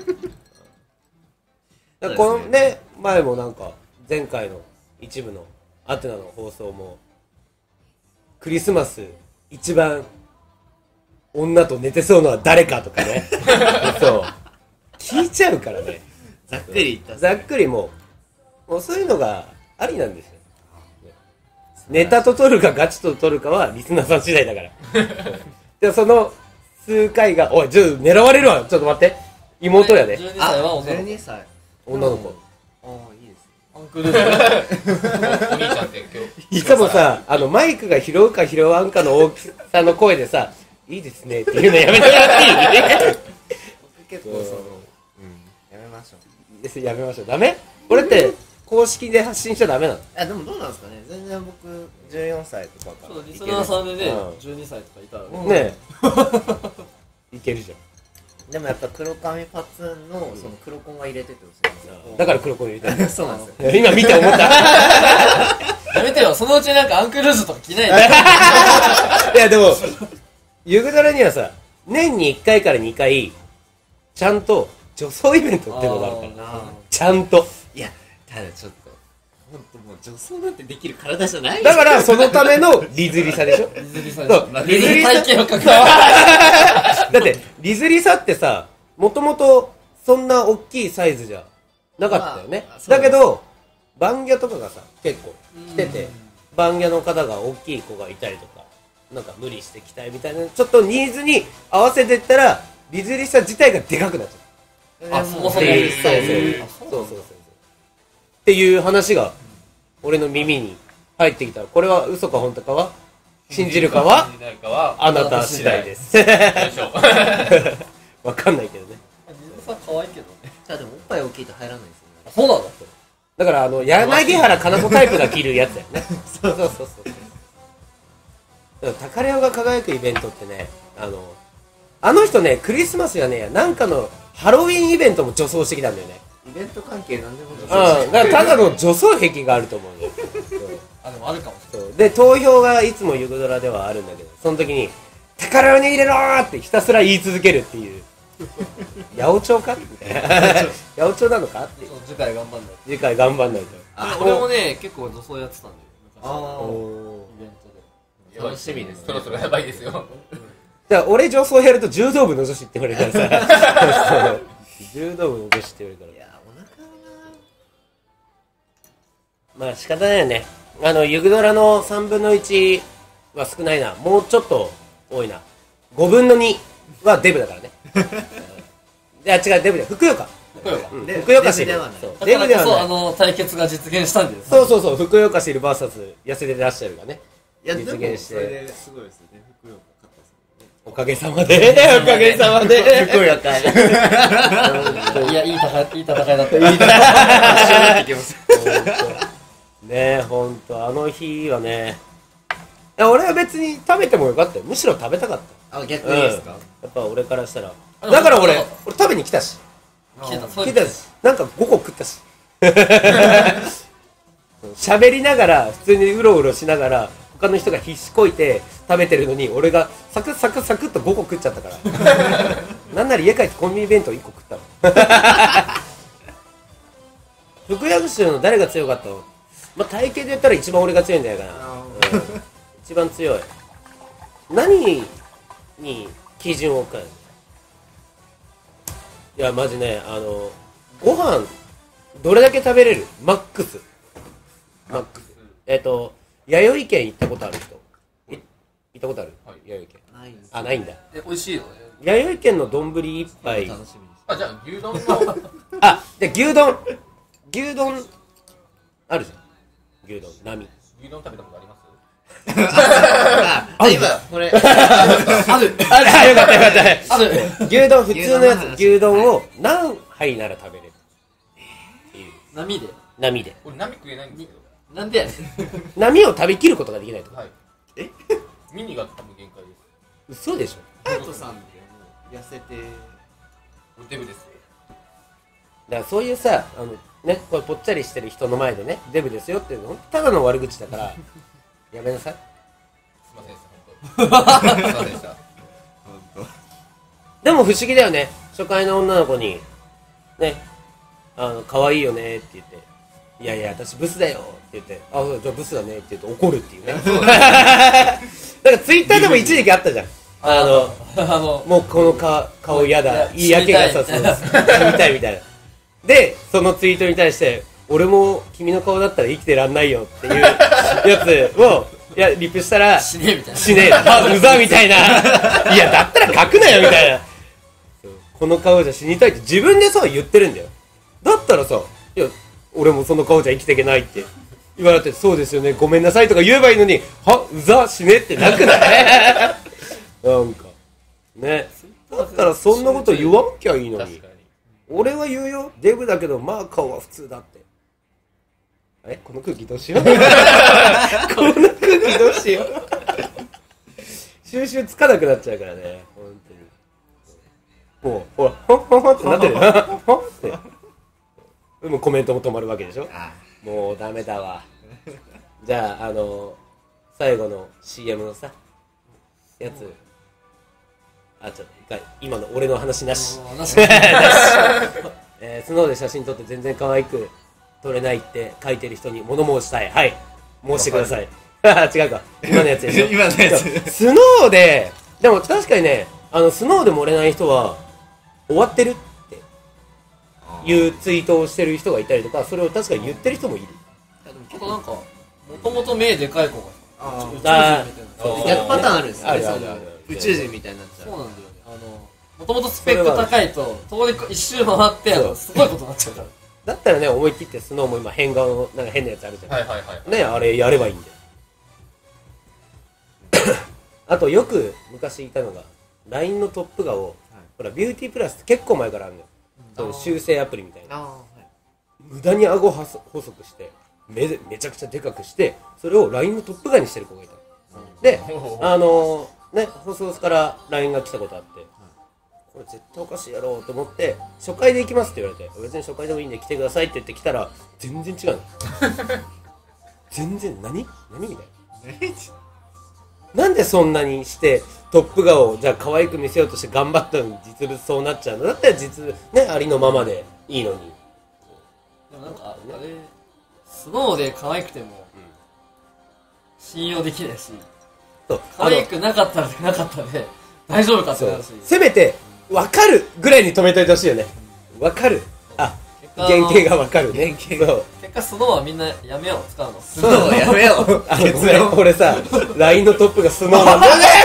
だからこのね、前もなんか、前回の一部のアテナの放送も、クリスマス一番女と寝てそうのは誰かとかね。そう。聞いちゃうからね。 ざっくり言った。 ざっくりもう、もうそういうのがありなんですよ。ネタと取るかガチと取るかはリスナーさん次第だから。でその数回が、おい、ちょっと狙われるわ。ちょっと待って。妹やで。 じゅうにさいは女の子。 じゅうにさい。 女の子。 ああ、いいですね。 アンクルージュ。 お兄ちゃんって今日いつもさ、あの、マイクが拾うか拾わんかの大きさの声でさ、いいですねっていうのやめてもらっていい？ 僕結構その、うん、やめましょう。 やめましょう。ダメ？これって公式で発信しちゃダメなの？ あ、でもどうなんですかね。全然僕じゅうよんさいとかからそう、リスナーさんでねう、んじゅうにさいとかいたらね。 ねえ。いけるじゃん。 でもやっぱ黒髪パッツンのその黒コンは入れててほしいんですよ。 だから黒子入れたい。 そうなんですよ。 今見て思った。 やめてよ、そのうちなんかアンクルージュとか着ないで。 いやでも、ユグドラにはさ、年にいっかいからにかい、ちゃんと女装イベントっていうのがあるから。 あちゃんと。 ーいや、ただちょっと、ほんともう女装なんてできる体じゃないだからそのためのリズリサでしょ。 リズリさんそうリズリ体型を描く。 だって、リズリサってさ、もともとそんな大きいサイズじゃなかったよね。 まあそうですだけど、バンギャとかがさ、結構来てて、バンギャの方が大きい子がいたりとか、なんか無理してきたいみたいな、ちょっとニーズに合わせてったら、リズリサ自体がでかくなっちゃう。 あ、そもそも。 っていうそうそうそうそうそうっていう話が俺の耳に入ってきた。これは嘘か本当かは信じるかは信じないかはあなた次第です。 よいしょわかんないけどね。 リズリさん可愛いけどね。 じゃあでもおっぱい大きいと入らないですよね。 あ、そうなの？ だからあの柳原かな子タイプが着るやつだよね。そうそうそうそう。だからタカレオが輝くイベントってね、あのあの人ね、クリスマスやね、なんかのハロウィンイベントも女装してきたんだよね。 イベント関係なんでも女うん、 装だからただの女装癖があると思うよ。 あ、でもあるかもしれない。 そうで、投票がいつもユグドラではあるんだけど、その時に、タカレオに入れろーってひたすら言い続けるっていう。八百長かみたいな。八百長なのかっていうそう、次回頑張んないと。 次回頑張んないと。 あ俺もね、結構女装やってたんで、昔あおイベントで。 楽しみですねそろそろやばいですよだから俺女装やると柔道部の女子って言われるからさ。そう柔道部の女子って言われるから。 いや、お腹まあ仕方ないよね。あの、ユグドラのさんぶんのいちは少ないな。もうちょっと多いな。ごぶんのにはデブだからね。いや、違う、デブで、ふくよか。 ふくよか。 うんデブふくよかしてる。 デブではないそうだからこそ、あデブではない。 の、対決が実現したんです。 そうそうそう、ふくよかしてる ブイエス 痩せてらっしゃるがね。 いや、でも実現してそれですごいですよね。服用買ったですもんね。 おかげさまでおかげさまですごい赤い。 いや、いい戦い、いい戦いだった。 いい戦いなってきます。 ねえ、ほんとあの日はね、いや俺は別に食べてもよかったよ。むしろ食べたかったあ、逆にですか？ やっぱ俺からしたらだから俺俺食べに来たし来てた、そう来たしなんかごこ食ったし喋りながら普通にうろうろしながら他の人が必死こいて食べてるのに俺がサクサクサクっとごこ食っちゃったからなんなら家帰ってコンビニ弁当いっこ食ったの福山州の誰が強かったの？まあ、体型で言ったら一番俺が強いんじゃないかな、うん、一番強い。何に基準を置くか。いやマジね、あのご飯どれだけ食べれる？マックスマックスえっ、ー、と弥生県行ったことある人？い行ったことある？はい、弥生県ないんです。 あ、ないんだ。 え、美味しいの？ 弥生県の丼一杯。 楽しみです。 あ、じゃあ牛丼のあ、じゃあ牛丼牛丼あるじゃん。牛丼並。 牛丼食べたことあります？ あ、今これあるある、あ、よかったよかったある牛丼普通のやつ、牛丼を何杯なら食べれるっていう波で並で俺波食えないんですけど。 なんでやねん並を食べきることができないと。 はい。え？ミニが多分限界です。 嘘でしょ。 隼人さんってもう痩せて俺デブです。 だからそういうさ、あのね、これぽっちゃりしてる人の前でね、デブですよっていうのただの悪口だからやめなさい。 すいませんでした本当。すいませんでした。 でも不思議だよね。初回の女の子にね、あの可愛いよねって言って、いやいや私ブスだよって言って、あ、じゃあブスだねって言って怒るっていうね。なんかツイッターでも一時期あったじゃん。あのあのもうこのか顔嫌だ、いいやけがさす死にたい死にたいみたいな。でそのツイートに対して俺も君の顔だったら生きてらんないよっていうやつをいやリプしたら死ねえみたいな死ねえあうざみたいないやだったら書くなよみたいな。この顔じゃ死にたいって自分でさ言ってるんだよ。だったらさ、いや俺もその顔じゃ生きていけないって言われて、そうですよねごめんなさいとか言えばいいのに、はうざ死ねってなくないなんかね、だったらそんなこと言わんきゃいいのに。俺は言うよ、デブだけどまあ顔は普通だって。あれこの空気どうしようこの空気どうしよう収集つかなくなっちゃうからね、本当に。もうほらほんほんほんってなってるよほんってでもコメントも止まるわけでしょ。もうダメだわ。じゃああの最後の シーエム のさやつ、あ、ちょっと一回今の俺の話なしなしえー、スノーで写真撮って全然可愛く撮れないって書いてる人に物申したい。はい、申してください。違うか、今のやつでしょ今のやつスノーででも確かにね、あのスノーで盛れない人は終わってるっていうツイートをしてる人がいたりとか、それを確かに言ってる人もいる。 でも結構なんかもともと目でかい子があ宇宙人みたいな逆パターンあるんですよね。 あるあるあるその宇宙人みたいになっちゃう。 そうなんだよね。あのもともとスペック高いと通り一周回ってあのすごいことになっちゃうからだったらね、思い切ってスノーも今変顔のなんか変なやつあるじゃん、 はいはいはい。 ね、あれやればいいんだよあとよく昔いたのが ライン のトップ画を、ほらビューティープラスって結構前からあるのよ、そういう修正アプリみたいな。 ああ、はい。 無駄に顎はそ細くして目でめちゃくちゃでかくしてそれを ライン のトップ画にしてる子がいたの、で、あのー、ね、放送から ライン が来たことあって、これ絶対おかしいやろうと思って初回で行きますって言われて、別に初回でもいいんで来てくださいって言って来たら全然違うの全然何何みたいな。なんでそんなにしてトップ画をじゃあ可愛く見せようとして頑張ったのに実物そうなっちゃうのだったら実ねありのままでいいのに。 でもなんかあれスノーで可愛くても信用できないし、 そう可愛くなかったらなかったで大丈夫かってなるし、 せめて分かるぐらいに止めといてほしいよね。分かる、あ、原型が分かるね。そう結果スノーはみんなやめよう使うの。 そう、やめよう。 あのごめん俺さ ライン のトップがスノーなんだよね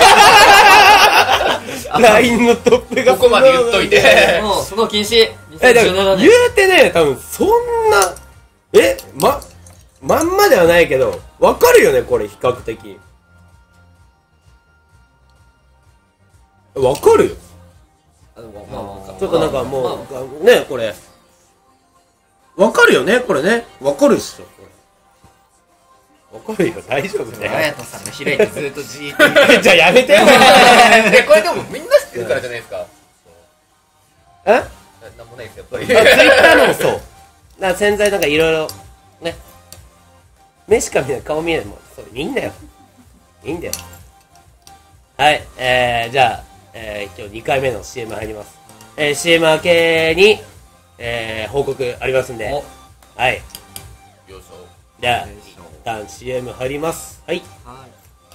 ライン のトップがスノーなんだよねここまで言っといてもうスノー禁止。 え、だからにせんじゅうななねん言うてね、多分そんなえ、ままんまではないけど分かるよねこれ比較的。 わかるよ。 あでもまあまあまあちょっとなんかもう、 まあねこれわかるよねこれねわかるっしょこれわかるよ大丈夫ね綾人さんが開いてずっとじーっと見てじゃあやめてよえこれでもみんな知ってるからじゃないですか。 えななんもないですやっぱり。 ツイッターのもそう。だから洗剤なんかいろいろね目しか見ない顔見えないもんそれいいんだよいいんだよ。はいえー、じゃあ、えー、今日にかいめの シーエム 入ります。えー、シーエム 明けに、えー、報告ありますんでおはいよいしょ。 じゃあ一旦 シーエム 入りますはいはい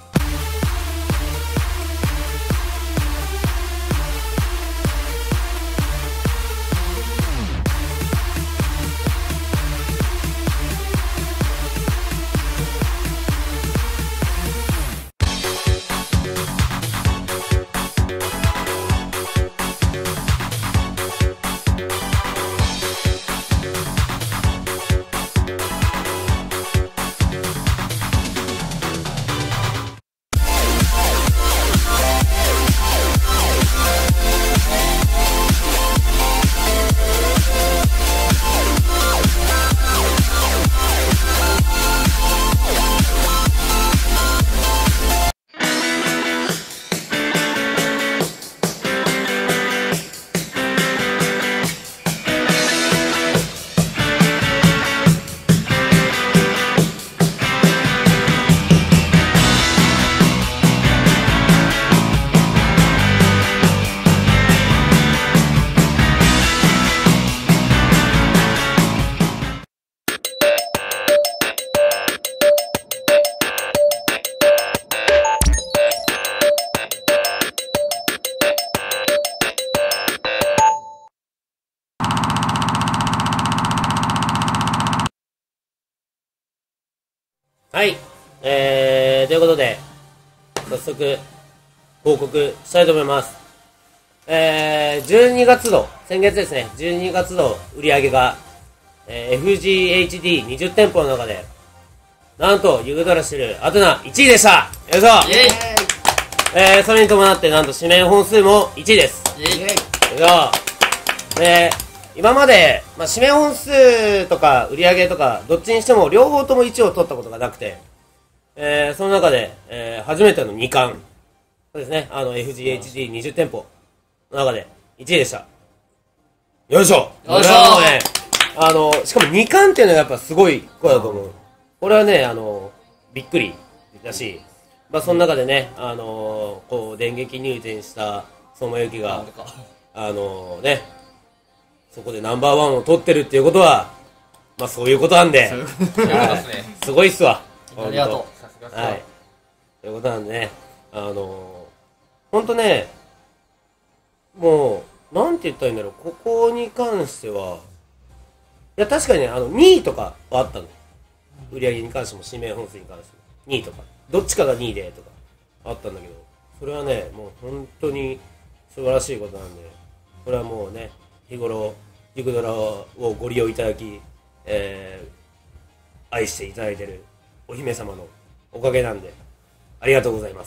はいえー、ということで早速報告したいと思います。えー、じゅうにがつ度先月ですねじゅうにがつ度売り上げが、えー、エフジーエイチディーにじゅってんぽの中でなんとユグドラシルアテナいちいでした。よいしょ。 イエイえー、それに伴ってなんと指名本数もいちいです。 イエイよいしょ。で今まで、まあ、指名本数とか売り上げとかどっちにしても両方ともいちを取ったことがなくて、えー、その中で、えー、初めてのに冠そうですねあの エフジーエイチディーにじゅってんぽの中でいちいでした。よいしょ。 よいしょこれはもうねあのしかもに冠っていうのがやっぱすごい声だと思う。これはねあのびっくりだし、まあ、その中でね、あのこう電撃入店した相馬由紀があのねそこでナンバーワンを取ってるっていうことはまあそういうことなんでそういうことですね。 すごいっすわ。 ありがとさすがっす。 はい。ということなんでね、あのー、ほんとね、もう、なんて言ったらいいんだろう、ここに関しては、いや、確かにね、あの、にいとかはあったの。売り上げに関しても、指名本数に関しても。にいとか。どっちかがにいでとか、あったんだけど、それはね、もう本当に素晴らしいことなんで、これはもうね、日頃、ユグドラをご利用いただき、えー、愛していただいてるお姫様のおかげなんで、ありがとうございます。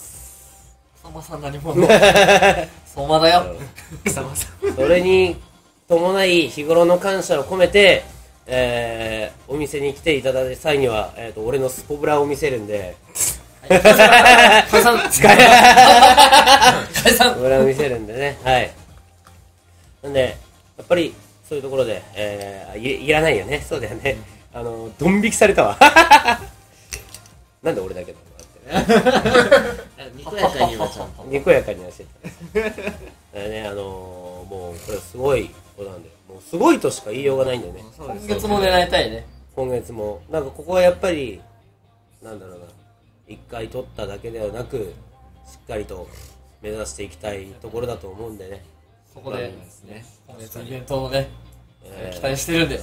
相馬さん何者相馬だよ草間さんそれに伴い日頃の感謝を込めて、えー、お店に来ていただいた際には、えー、と俺のスポブラを見せるんで解散使え解散スポブラを見せるんでね、はいなんでやっぱりそういうところで、えー、い, いらないよねそうだよねあのドン引きされたわなんで俺だけだろうにこやかにはちゃんとにこやかにはしてただからねあのー、もうこれすごいことなんでもうすごいとしか言いようがないんだよね今月も狙いたいね。 今月もなんかここはやっぱりなんだろうないっかい取っただけではなくしっかりと目指していきたいところだと思うんでね、 そこでですね今月イベントをねえー期待してるんで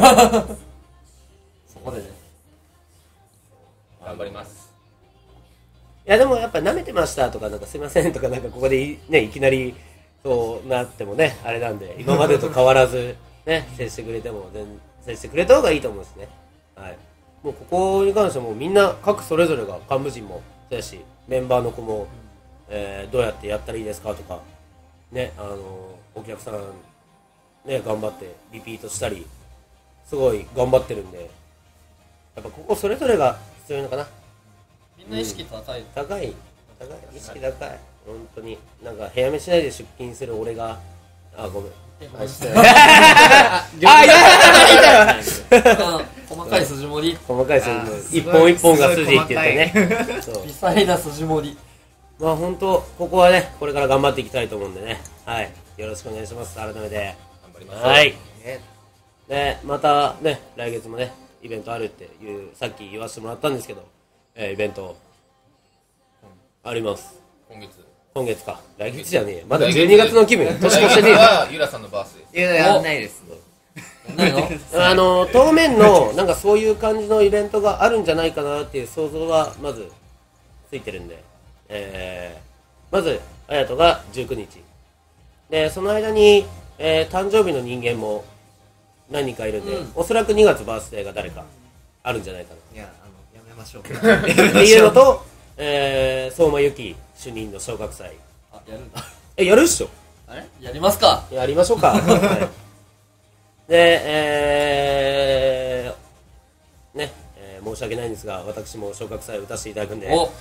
そこでね頑張ります。 いやでもやっぱ舐めてましたとかなんかすいませんとかなんかここでい,、ね、いきなりそうなってもねあれなんで今までと変わらずね接してくれても全接してくれた方がいいと思うんですね。はいもうここに関してはもうみんな各それぞれが幹部陣もそうやしメンバーの子も、えー、どうやってやったらいいですかとかね、あのお客さんね頑張ってリピートしたりすごい頑張ってるんで、やっぱここそれぞれが必要なのかな。 みんな意識高い、 高い高い意識高い本当に。なんか部屋飯しないで出勤する俺が、あごめんあしてないあいやいや細かい筋盛り、 細かい筋一本一本が筋って言ってねそう微細な筋盛り。 まあ本当ここはねこれから頑張っていきたいと思うんでね、はいよろしくお願いします。改めて頑張ります。 はいねでまたね来月もねイベントあるっていうさっき言わせてもらったんですけど、えー、イベントあります。 今月。 今月か来月じゃねえよ、まだじゅうにがつの気分年越してねえよはゆらさんのバースです。 いややんないです何のあの当面のなんかそういう感じのイベントがあるんじゃないかなっていう想像はまずついてるんで、えー、まず綾人がじゅうくにちで、その間に、えー、誕生日の人間も何人かいるんで、 うんおそらくにがつバースデーが誰かあるんじゃないかいやあのやめましょうなっていうのと、えー、相馬由紀主任の昇格祭、 あ、やるんだ。 えやるっしょ、 やりますか。 やりましょうか、はい、で、えー、ね、えー申し訳ないんですが私も昇格祭を打たせていただくんで、 お、 はい、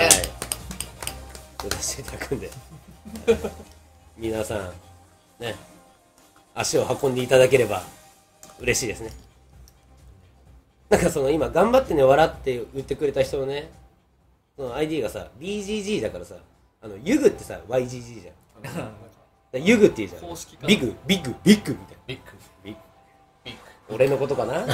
打たせていただくんで皆さんね足を運んでいただければ嬉しいですね。なんかその今頑張ってね笑って言ってくれた人のねその アイディー がさ ビージージー だからさ、あのユグってさ ワイジージー じゃんだからユグって言うじゃん、 公式かビグビッグビッグみたいなビッグ。 ビッグビッグ。 俺のことかなも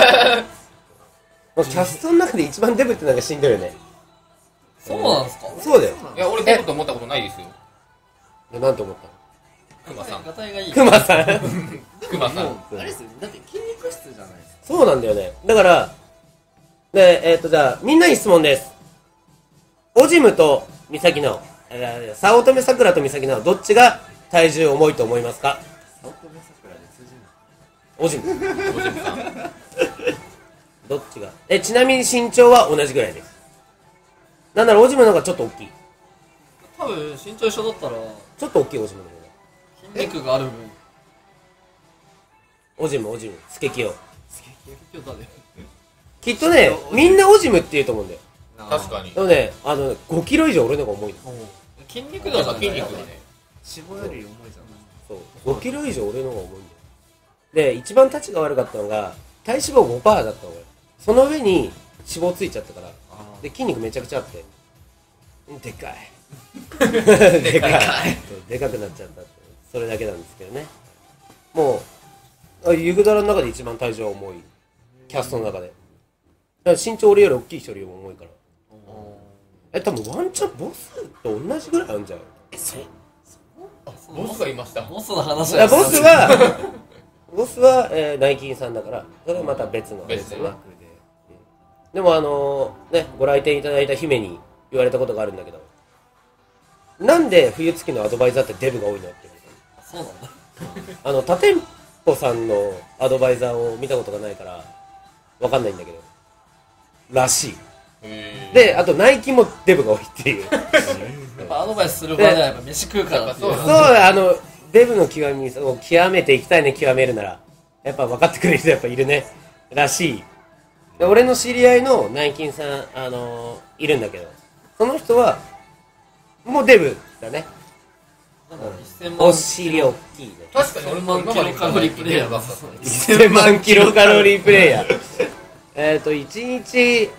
うキャストの中で一番デブってなんか死んでるよね。 そうなんですか。 そうだよ。 いや、俺デブと思ったことないですよ。 でなんて思ったのクマさん。 ガタイがいい。 クマさんクマさん。 あれですよだって筋肉質じゃないですか。 そうなんだよね。だからでえっ、ー、とじゃあみんなに質問です。オジムとミサキナオ、えー、早乙女さくらとミサキナオどっちが体重重いと思いますか。 早乙女さくらで通じない。 オジムおじむさん。 どっちがえちなみに身長は同じぐらいです。なんならオジムの方がちょっと大きい、 多分身長一緒だったらちょっと大きいオジムの方が。 筋肉がある分。 オジムオジムスケキヨ今日誰？ きっとねみんなオジムって言うと思うんだよ。 確かに。 でもねあのごキロ以上俺の方が重いの。 筋肉やっぱ度が筋肉がね。 脂肪より重いじゃない。 そうごキロ以上俺の方が重いんだよ。で一番タチが悪かったのが体脂肪 ごパーセント だったの俺。その上に脂肪ついちゃったからで筋肉めちゃくちゃあってでかいでかいでかくなっちゃったってそれだけなんですけどね。もうユグドラの中で一番体重は重いキャストの中で。だから身長俺より大きい人よりも重いから。え多分ワンチャンボスと同じぐらいあるんじゃん。 えそうボスがいました。 ボスの話いやボスはボスは、えー、ナイキンさんだからそれはまた別の別でね。でもあのー、ねご来店いただいた姫に言われたことがあるんだけど、なんで冬月のアドバイザーってデブが多いのってそうなんだ。 あの他店舗さんのアドバイザーを見たことがないからわかんないんだけどらしい。 へーであとナイキもデブが多いっていうやっぱアドバイスする場合はやっぱ飯食うからっていう。 そうそうあのデブの極みを極めていきたいね。極めるならやっぱ分かってくれる人やっぱいるねらしい。で俺の知り合いのナイキンさん、あのー、いるんだけどその人はもうデブだね。 なんかせんまんお尻大きいね。 確かに俺も今までカロリープレイヤーだ。 せんまんキロカロリープレイヤーえっといちにち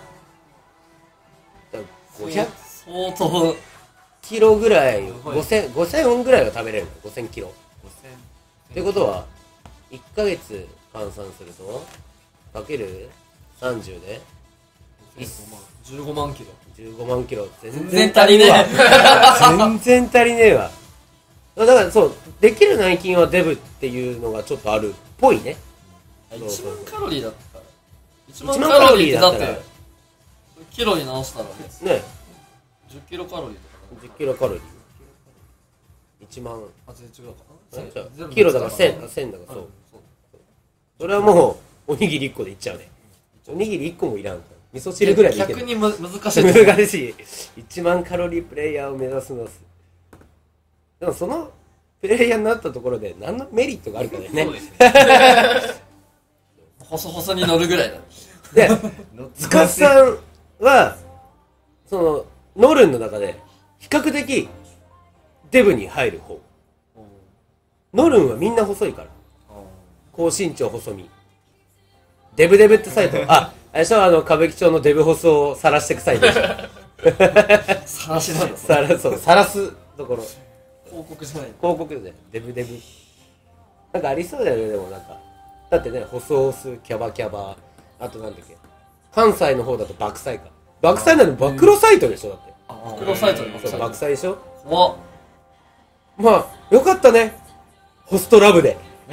ごひゃく相当キロぐらいごいごせんごせんぐらいは食べれるの。ごせんキロってことはいっかげつ換算するとかけるさんじゅうでじゅうごまんキロ。 じゅうごまんキロ全全然然足りねわ全然足りねえわ。だからそうできる内筋はデブっていうのがちょっとあるっぽいね。 え。いちまんカロリーだったらいちまんいちまんカロリーってだっカロリーだったてキロに直したらねねじゅっキロカロリーとかじゅっキロカロリーいちまんあ全然違うかな。 じゃあ全部キロだからせんせんだからそうそれはもうおにぎりいっこでいっちゃうね。おにぎりいっこもいらん。味噌汁ぐらいでいける。 逆にむ難しいですね。 難しい。いちまんカロリープレイヤーを目指すのす。でもそのプレイヤーになったところで何のメリットがあるかだよね。 そうですね。 細々に乗るぐらいだね。 で、つかさんは、その、ノルンの中で、比較的、デブに入る方。ノルンはみんな細いから。高身長細身。デブデブってサイト、あ、あれでしょ、あの、歌舞伎町のデブ細を晒してくサイトでしょ。 さらしなんだ。 さら、そう、晒すところ。 広告じゃない。 広告で、デブデブ。なんかありそうだよね、でもなんか。だってね、細オス、キャバキャバ、あとなんだっけ。関西の方だと爆祭か。爆祭なの暴露サイトでしょ、だって。 あ、黒サイトでもそう、爆祭でしょ。 おまあ、よかったね。ホストラブで。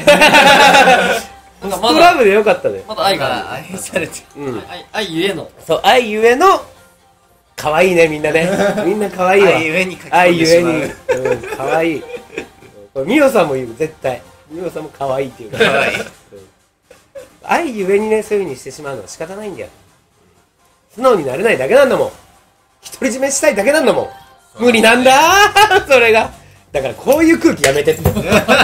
ホストなんかまだ、 ラブでよかったね。 まだ愛ががある。 愛されてうん。 愛、愛ゆえの。 そう、愛ゆえの、可愛いね、みんなね。みんな可愛いわ。 愛ゆえに書き込んで愛ゆえに。 しまううん、可愛い。これ、ミオさんも言う、絶対。ミオさんも可愛いっていうから。 可愛いうん愛ゆえにね、そういう風にしてしまうのは仕方ないんだよ。素直になれないだけなんだもん。独り占めしたいだけなんだもん。無理なんだーそれが。だからこういう空気やめてって。本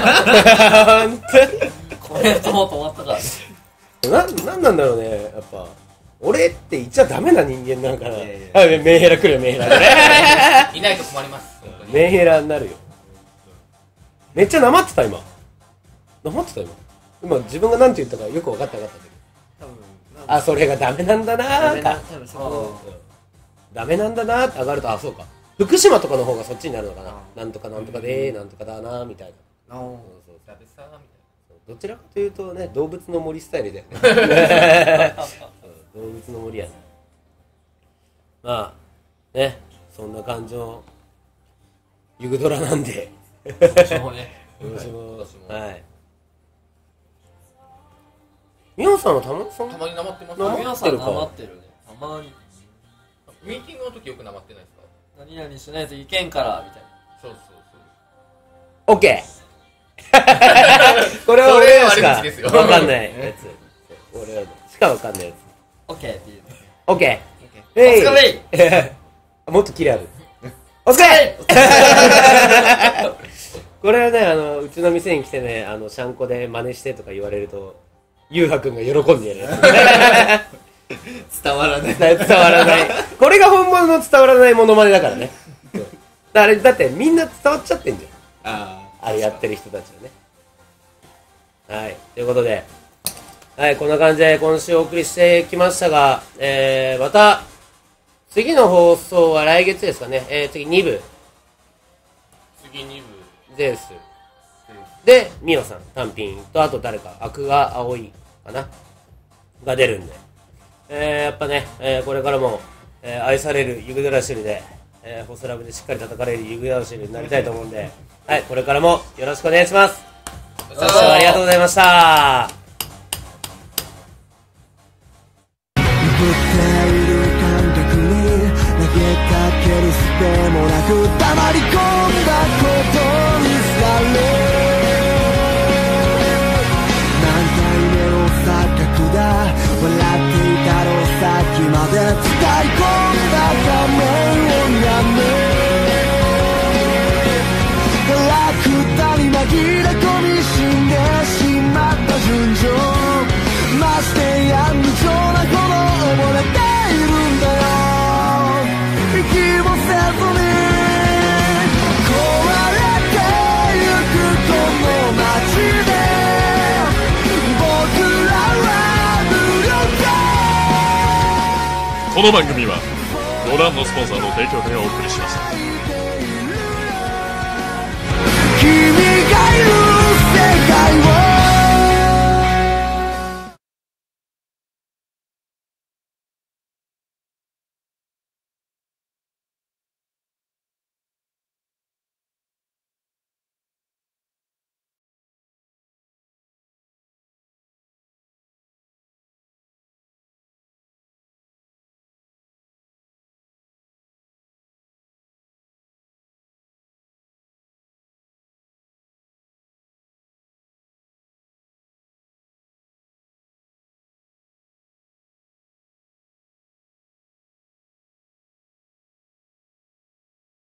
コメントも止まったから。 当に。な、なんなんだろうね、やっぱ。俺って言っちゃダメな人間なんかな。 いやいやあ、メンヘラ来るよ、メンヘラ。 いないと困ります。本当に。 メンヘラになるよ。めっちゃなまってた、今。なまってた、今。今、自分が何て言ったかよく分かってなかったけど。 多分あ、それがダメなんだなダメなーか。 多分そこダメなんだなーって上がると、あ、そうか。福島とかの方がそっちになるのかな。なんとかなんとかでー、なんとかだなーみたいな。 あそうそうダメさみたいどちらかというとね、動物の森スタイルだよね。動物の森やね。まあ、ね、そんな感じの、ユグドラなんで。 私もね。 私も、 私もはい。ミオさんはたま、そんな。たまになまってますなまね。 皆さんなまってるね。たまに。 ミーティングの時よくなまってないですか？ 何々しないといけんから、みたいな。 そうそうそう。 オッケーこれは俺らしかそれは悪口ですよわかんないやつ。俺らしかわかんないやつ。 オッケーっていう。 オッケー。 お疲れもっとキレある。お疲れこれはね、あの、うちの店に来てね、あの、シャンコで真似してとか言われると、ゆうはくんが喜んでやるやつ。 伝わらない伝わらない。これが本物の伝わらないモノマネだからね。だからだってみんな伝わっちゃってんじゃん。 ああれやってる人たちはね。はい。ということで、はい、こんな感じで今週お送りしてきましたが、えー、また、次の放送は来月ですかね。えー、次に部次に部です。で、ミオさん、単品と、あと誰か、アクア青いかなが出るんで。えー、やっぱね、えー、これからも、えー、愛されるユグドラシルで、えー、ホスラブでしっかり叩かれるユグドラシルになりたいと思うんで、はい、これからもよろしくお願いします。ご視聴ありがとうございました。 ぶっている感覚に投げかけるすでもなく黙り込んだことにされ何回目の錯覚だ笑っていたのさっきまで伝え込んだ画面をやめガラクタに紛れ込み死んでしまった純情ましてや無情なほど溺れているんだよ息もせずに壊れてゆくこの街で僕らは無力この番組はご覧のスポンサーの提供でお送りしました。